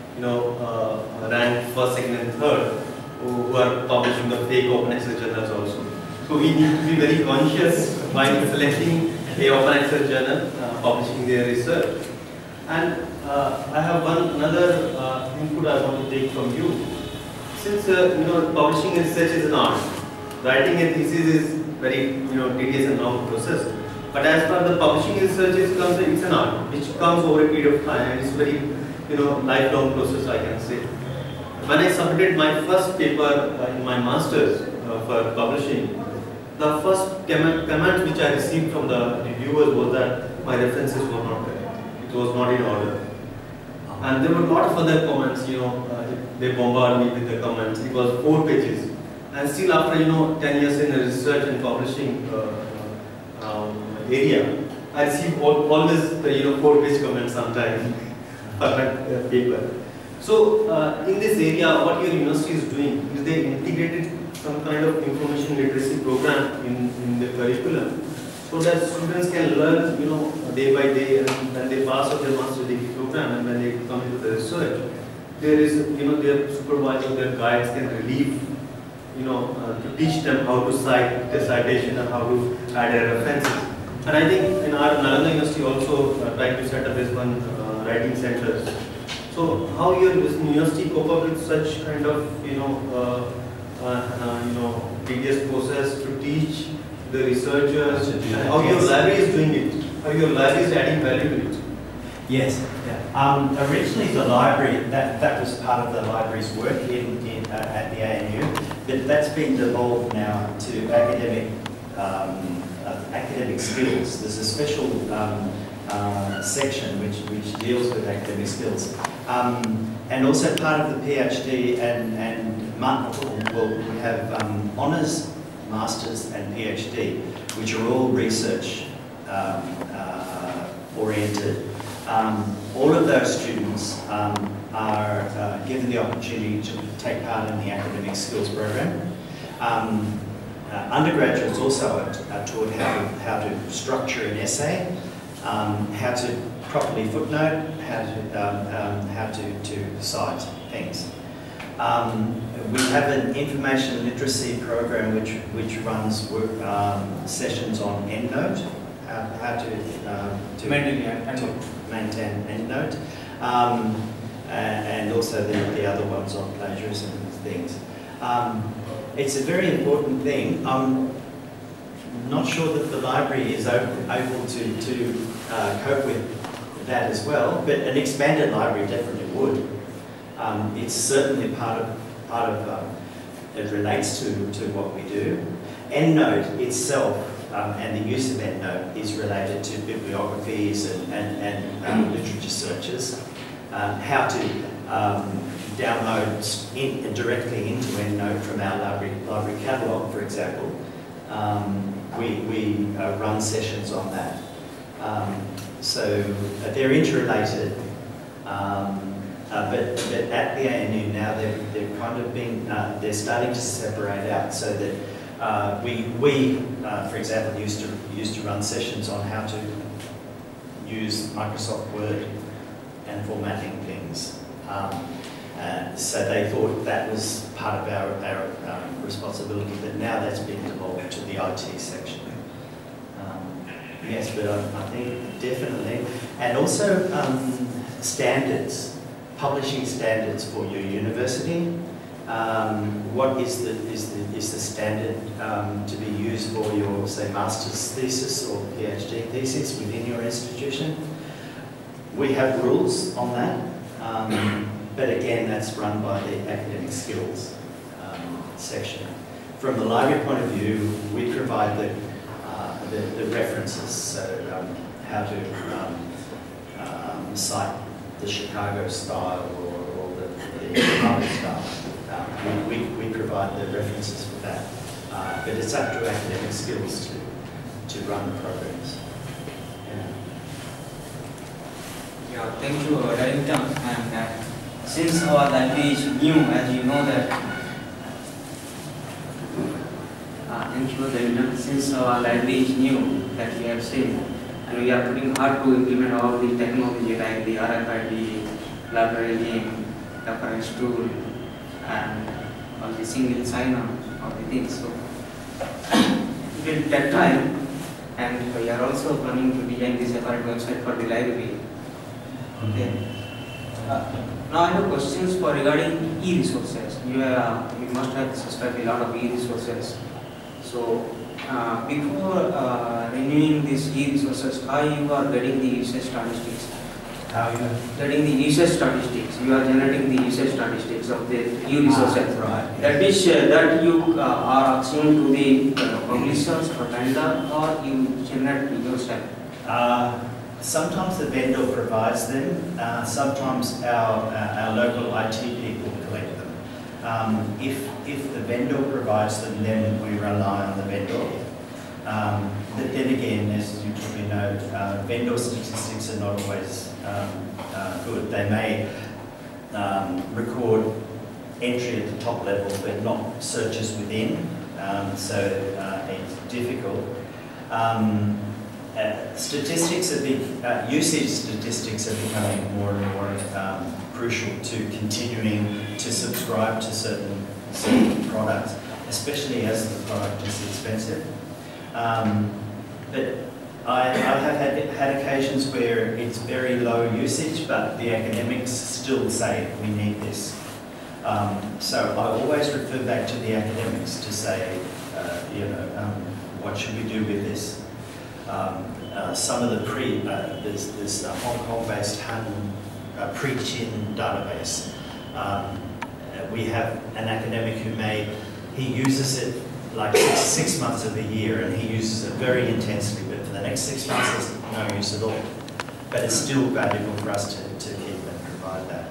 the ranked first, second and third who are publishing the fake open access journals also. So we need to be very conscious while selecting a open access journal, publishing their research. And I have another input I want to take from you. Since publishing research is an art, writing a thesis is very tedious and long process. But as far as the publishing research is concerned, it's an art which comes over a period of time, and it's very lifelong process, I can say. When I submitted my first paper in my master's for publishing, the first comment which I received from the reviewers was that my references were not correct. It was not in order. And there were a lot of other comments, they bombarded me with the comments. It was 4 pages. And still after 10 years in the research and publishing area, I receive always the 4-page comments sometimes for my paper. So in this area, what your university is doing is they integrated some kind of information literacy program in the curriculum, so that students can learn day by day, and when they pass out their master's degree program and when they come into the research, there is their supervisor, their guides can relieve to teach them how to cite the citation and how to add their references. And I think in our Nalanda University also trying to set up this one writing centers. So how your university cope up with such kind of tedious process to teach the researchers, and how your library is doing it, how your library is adding value to it? Yes. Originally the library, that was part of the library's work at the ANU. but that's been devolved now to academic skills. There's a special section which deals with academic skills. And also part of the PhD we have honours, masters and PhD, which are all research oriented. All of those students are given the opportunity to take part in the academic skills program. Undergraduates also are taught how to structure an essay, how to properly footnote, how to cite things. We have an information literacy program which runs sessions on EndNote, how to maintain EndNote, and also the other ones on plagiarism and things. It's a very important thing. I'm not sure that the library is able to cope with that as well, but an expanded library definitely would. It's certainly part of it relates to what we do. EndNote itself and the use of EndNote is related to bibliographies and literature searches. How to download directly into EndNote from our library catalogue, for example. We run sessions on that. So they're interrelated. But at the ANU now, they've kind of been, they're starting to separate out so that we for example, used to run sessions on how to use Microsoft Word and formatting things. So they thought that was part of our responsibility, but now that's been devolved to the IT section. Yes, but I think definitely, and also standards. Publishing standards for your university. What is the standard to be used for your, say, master's thesis or PhD thesis within your institution? We have rules on that, but again, that's run by the academic skills section. From the library point of view, we provide the references, so how to cite the Chicago style or the Harvard style. We provide the references for that. But it's up to academic skills to run the programs. Yeah, thank you, Dorrington. And since our library is new, as you know that. Thank you, Dorrington. Since our library is new, that we have seen, and we are putting hard to implement all the technology like the RFID, Librarian, reference tool, and all the single sign-on of the things. So, till that time, and we are also planning to design this separate website for the library. Okay. Now I have questions for regarding e-resources. You must have subscribed a lot of e-resources. So, before renewing these e-resources, how you are getting the usage statistics? How you are getting the usage statistics? You are generating the usage statistics of the e-resources. Right. That is that you are asking to the publishers or vendor, or you generate yourself? Sometimes the vendor provides them. Sometimes our local IT people collect them. If the vendor provides them, then we rely on the vendor. But then again, as you probably know, vendor statistics are not always good. They may record entry at the top level, but not searches within. So it's difficult. Statistics are usage statistics are becoming more and more crucial to continuing to subscribe to certain products, especially as the product is expensive. But I have had occasions where it's very low usage, but the academics still say we need this. So I always refer back to the academics to say, what should we do with this? Some of the there's a Hong Kong-based Han pre-Chin database. We have an academic who made he uses it like 6 months of the year, and he uses it very intensely, but for the next 6 months there's no use at all. But it's still valuable for us to keep and provide that.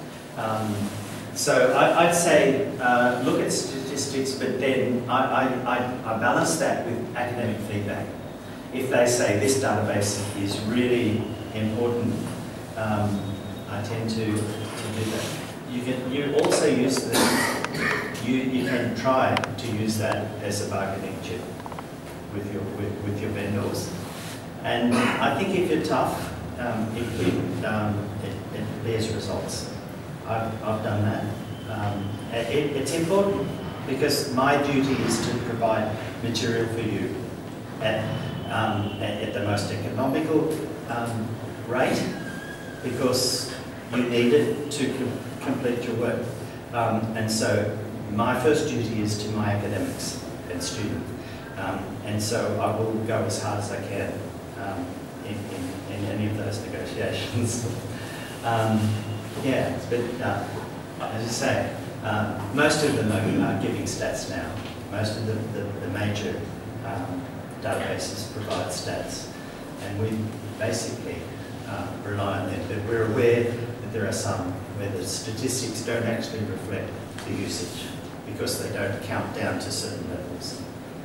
So I'd say look at statistics, but then I balance that with academic feedback. If they say this database is really important, I tend to do that. You also use the, you can try to use that as a bargaining chip with your vendors. And I think if you're tough, it bears results. I've done that. It's important because my duty is to provide material for you at the most economical rate, because you need it to complete your work. And so my first duty is to my academics and students. And so I will go as hard as I can in any of those negotiations. Yeah, but as I say, most of them are giving stats now. Most of the major databases provide stats, and we basically rely on them. But we're aware that there are some where the statistics don't actually reflect the usage because they don't count down to certain levels.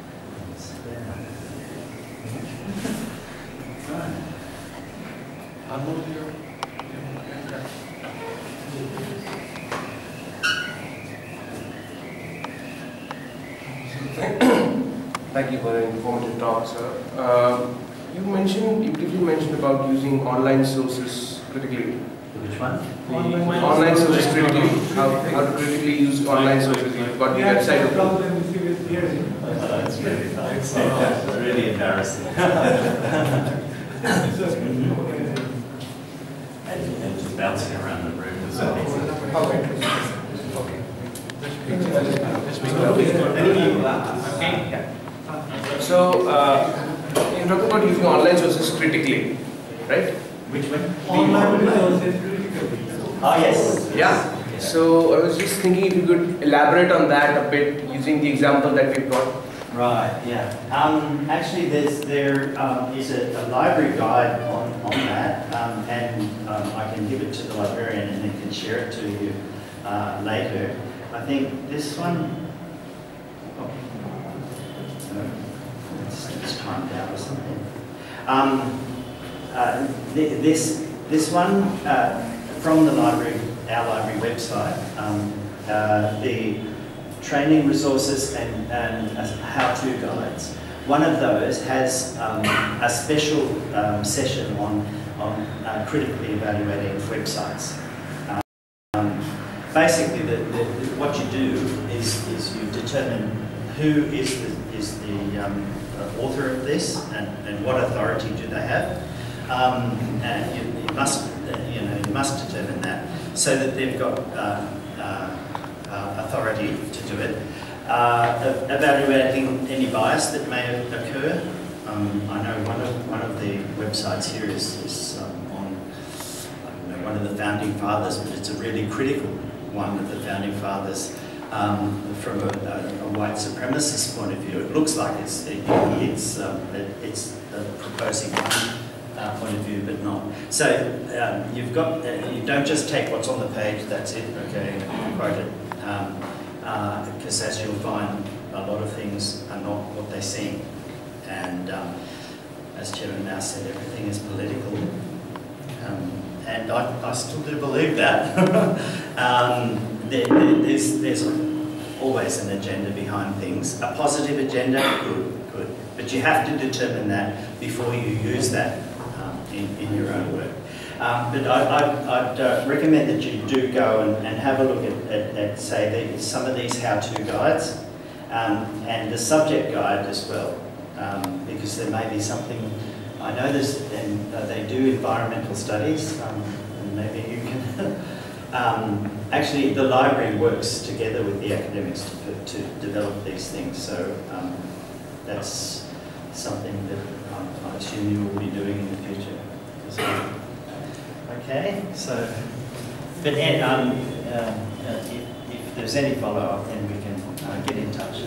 Right. I'll move here. Thank you for the informative talk, sir. You briefly mentioned about using online sources critically. Which one? Online sources critically. How to critically use online sources. You've got the website. That's really fun. It's really embarrassing. And just bouncing around the room. So, you talk about using online sources critically, right? Which one? Online sources critically. Oh, yes. Yeah. So, I was just thinking if you could elaborate on that a bit using the example that we've got. Right, yeah. Actually, there is a library guide on that, and I can give it to the librarian and he can share it to you later. I think this one, it's timed out or something. This one from the library, our library website, the training resources and how-to guides. One of those has a special session on critically evaluating websites. Basically, what you do is you determine who is the author of this and what authority do they have, and you must determine that so that they've got authority to do it. Evaluating any bias that may occur. I know one of the websites here is on one of the founding fathers, but it's a really critical one of the founding fathers from a white supremacist point of view. It looks like it's proposing one point of view, but not. So you've got you don't just take what's on the page. That's it. Okay, quote it. Because as you'll find, a lot of things are not what they seem. And as Chairman now said, everything is political. And I still do believe that. There's always an agenda behind things. A positive agenda, good. But you have to determine that before you use that in your own work. But I'd recommend that you do go and have a look at say, some of these how-to guides and the subject guide as well, because there may be something. I know this, and they do environmental studies, and maybe you can. Actually, the library works together with the academics to develop these things, so that's something that I assume you will be doing in the future as well. Okay, so, but if there's any follow-up, then we can get in touch.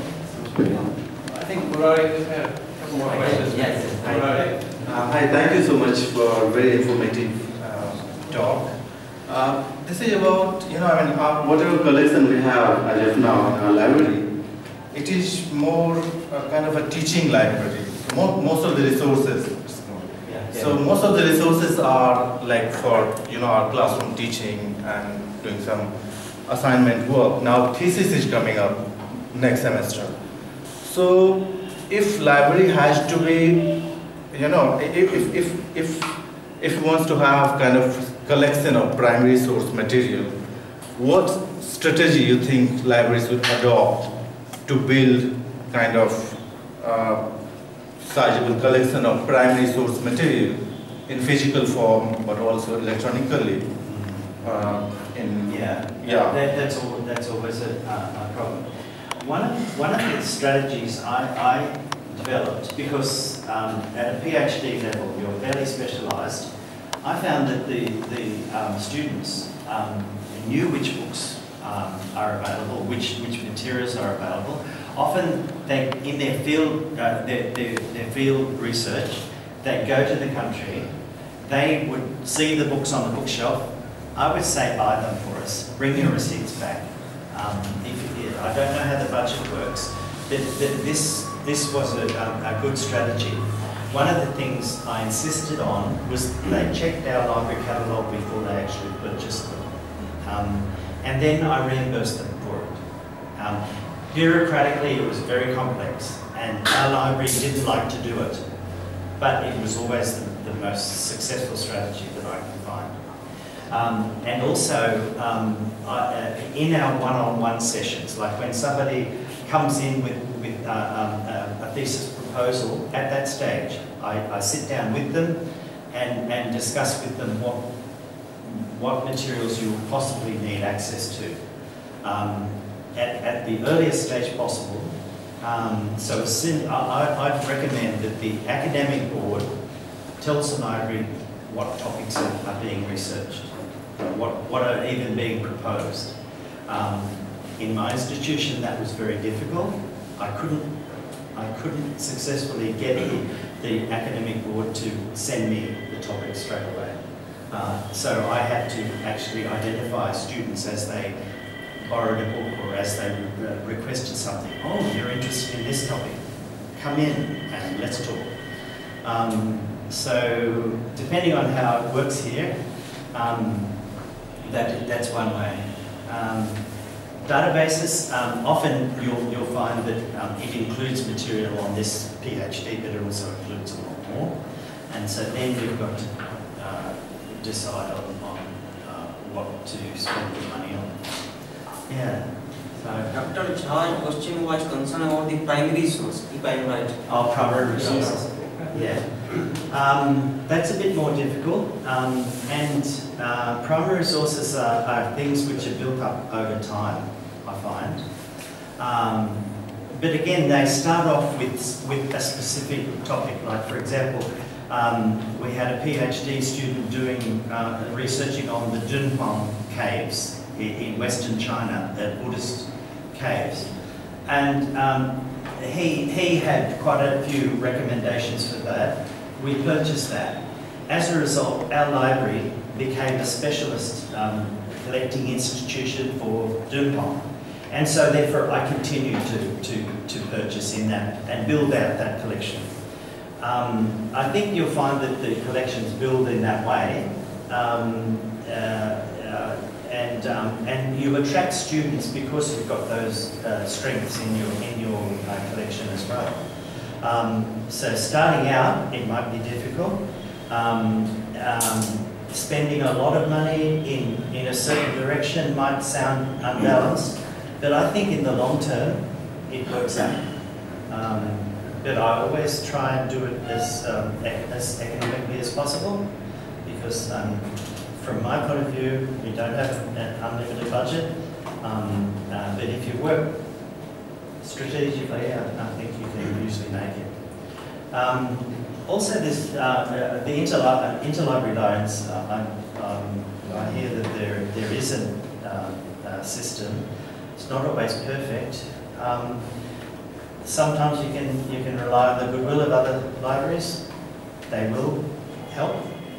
I think Murari just had a couple more questions. Yes. Murari. Hi, thank you so much for a very informative talk. This is about, whatever collection we have as of now in our library, it is more kind of a teaching library. Most of the resources. So most of the resources are like for, our classroom teaching and doing some assignment work. Now thesis is coming up next semester. So if library has to be, if it wants to have kind of collection of primary source material, what strategy you think libraries would adopt to build kind of sizable collection of primary source material in physical form, but also electronically? That's always a problem. One of the strategies I developed, because at a PhD level you're fairly specialised, I found that the students knew which books are available, which materials are available. Often they, in their field research, they go to the country, they would see the books on the bookshelf. I would say buy them for us, bring your receipts back. I don't know how the budget works, but this was a good strategy. One of the things I insisted on was they checked our library catalogue before they actually purchased them. And then I reimbursed them for it. Bureaucratically, it was very complex, and our library didn't like to do it, but it was always the most successful strategy that I could find. And also, in our one-on-one sessions, like when somebody comes in with a thesis proposal, at that stage, I sit down with them and discuss with them what materials you possibly need access to at the earliest stage possible. So I'd recommend that the academic board tells the library what topics are being researched, what are even being proposed. In my institution, that was very difficult. I couldn't successfully get the academic board to send me the topic straight away. So I had to actually identify students as they borrowed a book or as they requested something. Oh, you're interested in this topic. Come in and let's talk. So depending on how it works here, that's one way. Databases, often you'll find that it includes material on this PhD, but it also includes a lot more. And so then we've got to decide on what to spend the money on. Yeah. So, Dr. Jha's question was concerned about the primary source, if I am right. Oh, primary resources. Yeah. That's a bit more difficult. And primary resources are things which are built up over time, I find. But again, they start off with a specific topic. Like, for example, we had a PhD student doing researching on the Dunhuang caves in Western China, the Buddhist caves. And he had quite a few recommendations for that. We purchased that. As a result, our library became a specialist collecting institution for Dunhuang. And so therefore I continued to purchase in that and build out that collection. I think you'll find that the collections build in that way. And you attract students because you've got those strengths in your collection as well. So starting out, it might be difficult. Spending a lot of money in a certain direction might sound unbalanced, but I think in the long term, it works out. But I always try and do it as economically as possible, because from my point of view, we don't have an unlimited budget. But if you work strategically, I think you can usually make it. Also, this the interlibrary loans. I hear that there is a system. It's not always perfect. Sometimes you can rely on the goodwill of other libraries. They will help.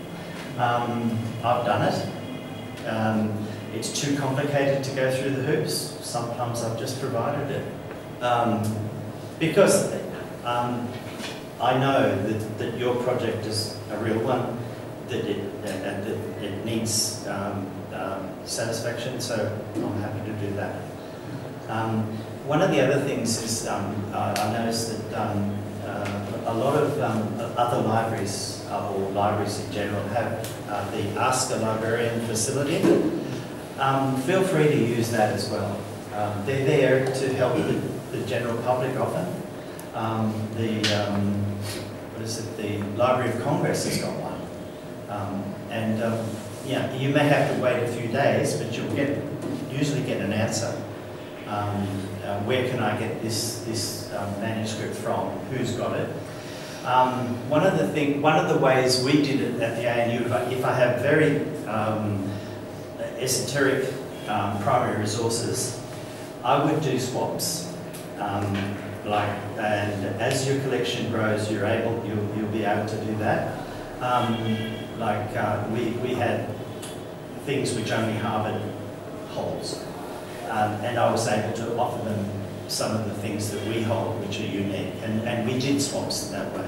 I've done it. It's too complicated to go through the hoops. Sometimes I've just provided it. Because I know that your project is a real one, that it needs satisfaction, so I'm happy to do that. One of the other things is I noticed that a lot of other libraries, or libraries in general, have the Ask a Librarian facility. Feel free to use that as well. They're there to help the general public often. The Library of Congress has got one. Yeah, you may have to wait a few days, but you'll usually get an answer. Where can I get this manuscript from? Who's got it? One of the ways we did it at the ANU, if I have very esoteric primary resources, I would do swaps. And as your collection grows, you'll be able to do that. We had things which only Harvard holds, and I was able to offer them some of the things that we hold, which are unique, and we did swaps that way.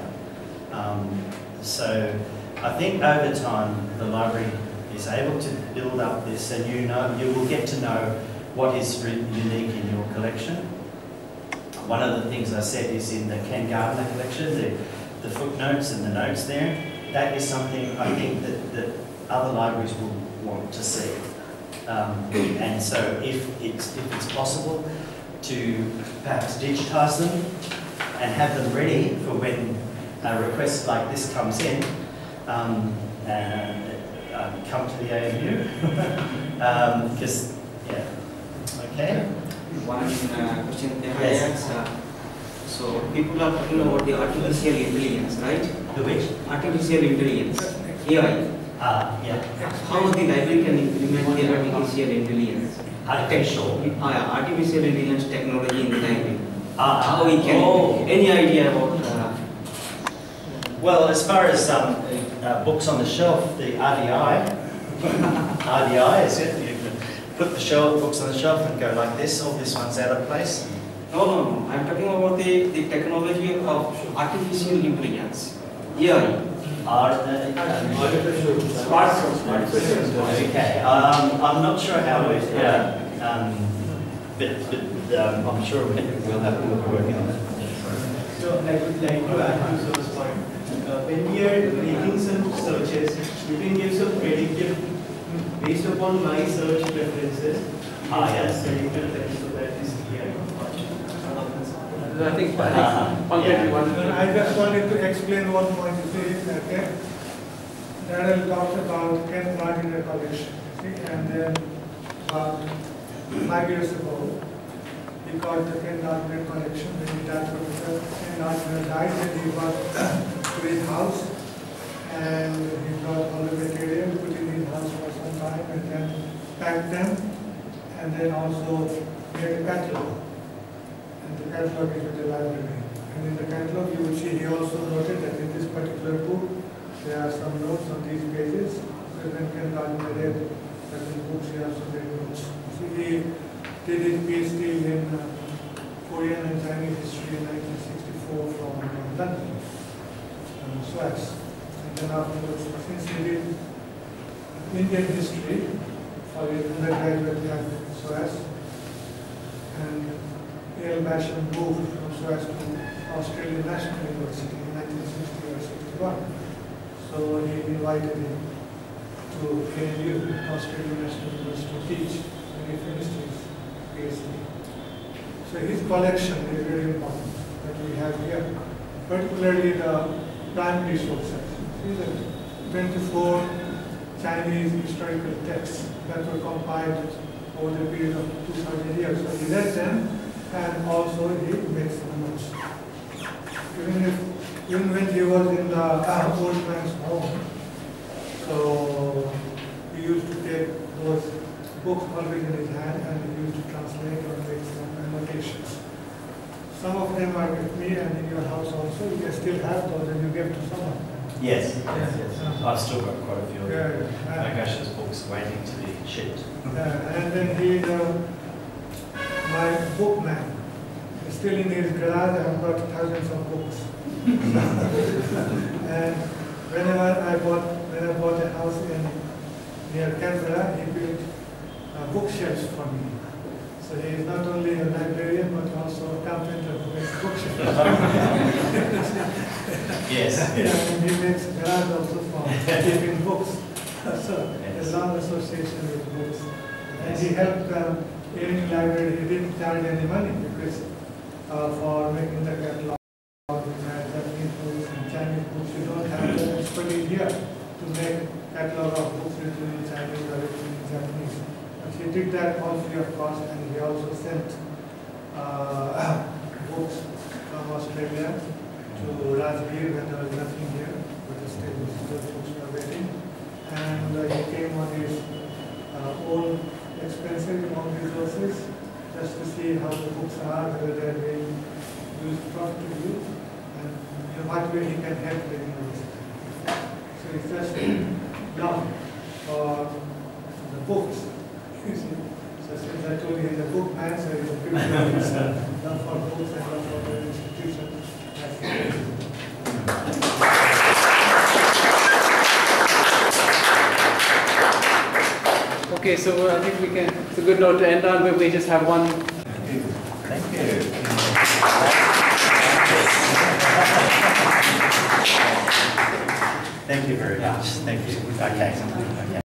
So I think over time the library is able to build up this, and you will get to know what is unique in your collection. One of the things I said is in the Ken Gardner collection, the footnotes and the notes there, that is something I think that other libraries will want to see. And so if it's possible to perhaps digitise them and have them ready for when a request like this comes in, come to the AMU. Because, yeah, okay. One question there. Yes. So people are talking about the artificial intelligence, right? The which? Artificial intelligence, AI. Yeah. How the library can implement the artificial intelligence? Artificial Intelligence technology in the library. How we can? Any idea about? Well, as far as books on the shelf, the RDI, RDI is it? You can put the books on the shelf and go like this. All this one's out of place. No. I'm talking about the technology of artificial intelligence. AI. Okay. I'm not sure how we. But I'm sure we'll have to look working on it. So I would like to add to this point. When we are making some searches, you can give some predictive based upon my search preferences. Yes. Predictive text, so that is here. I think I just wanted to explain one point. You see, okay? Darrell talks about Ken Gardner collection. See, and then 5 years ago, he got the Ken Gardner collection. When he died, Ken Gardner died, and he got to his house, and he brought all the material, put in his house for some time, and then packed them, and then also made a catalog. And the catalog is with the library. And in the catalog, you will see he also noted that in this particular book, there are some notes on these pages. So when Ken Gardner read certain books, he also made notes. So he did his PhD in Korean and Chinese history in 1964 from London, SOAS. And then afterwards, since he did Indian history for his undergraduate at SOAS, and A.L. Basham moved from SOAS to Australian National University in 1960 or 61. So he invited him to ANU, Australian National University, to teach, and he finished his PhD. So his collection is very important that we have here, particularly the primary sources. These are 24 Chinese historical texts that were compiled over the period of 2,000 years. So he read them, and also he made some notes. Even when he was in the old man's home, so he used to take those books always in his hand and he used to translate or make some annotations. Some of them are with me and in your house also. You can still have those and you give to someone. Yes. Yes. I've still got quite a few of Yeah. Akash's books waiting to be shipped. And then he's my bookman. Still in his garage, I've got thousands of books. And when I bought a house near Canberra, he built bookshelves for me. So he is not only a librarian but also a carpenter who makes bookshelves. Yes. Yeah, and he makes garage also for keeping books. So Yes. a long association with books. And he helped Evening Library. He didn't charge any money because for making the catalog, which has Japanese books and Chinese books, you don't have the expertise here to make catalog of books written in Chinese or written in Japanese. But he did that all free of cost, and he also sent books from Australia to Rajgir when there was nothing here, but still those books were waiting. And he came on his own expenses, own resources, just to see how the books are, whether they're being used properly, and what way he can help the university. So it's just love for the books. You see. So since I told you he's a book man, so he's a big love for books and love for the institution. Okay, so I think it's a good note to end on, but we just have one. Thank you. Thank you very much. Thank you. Okay.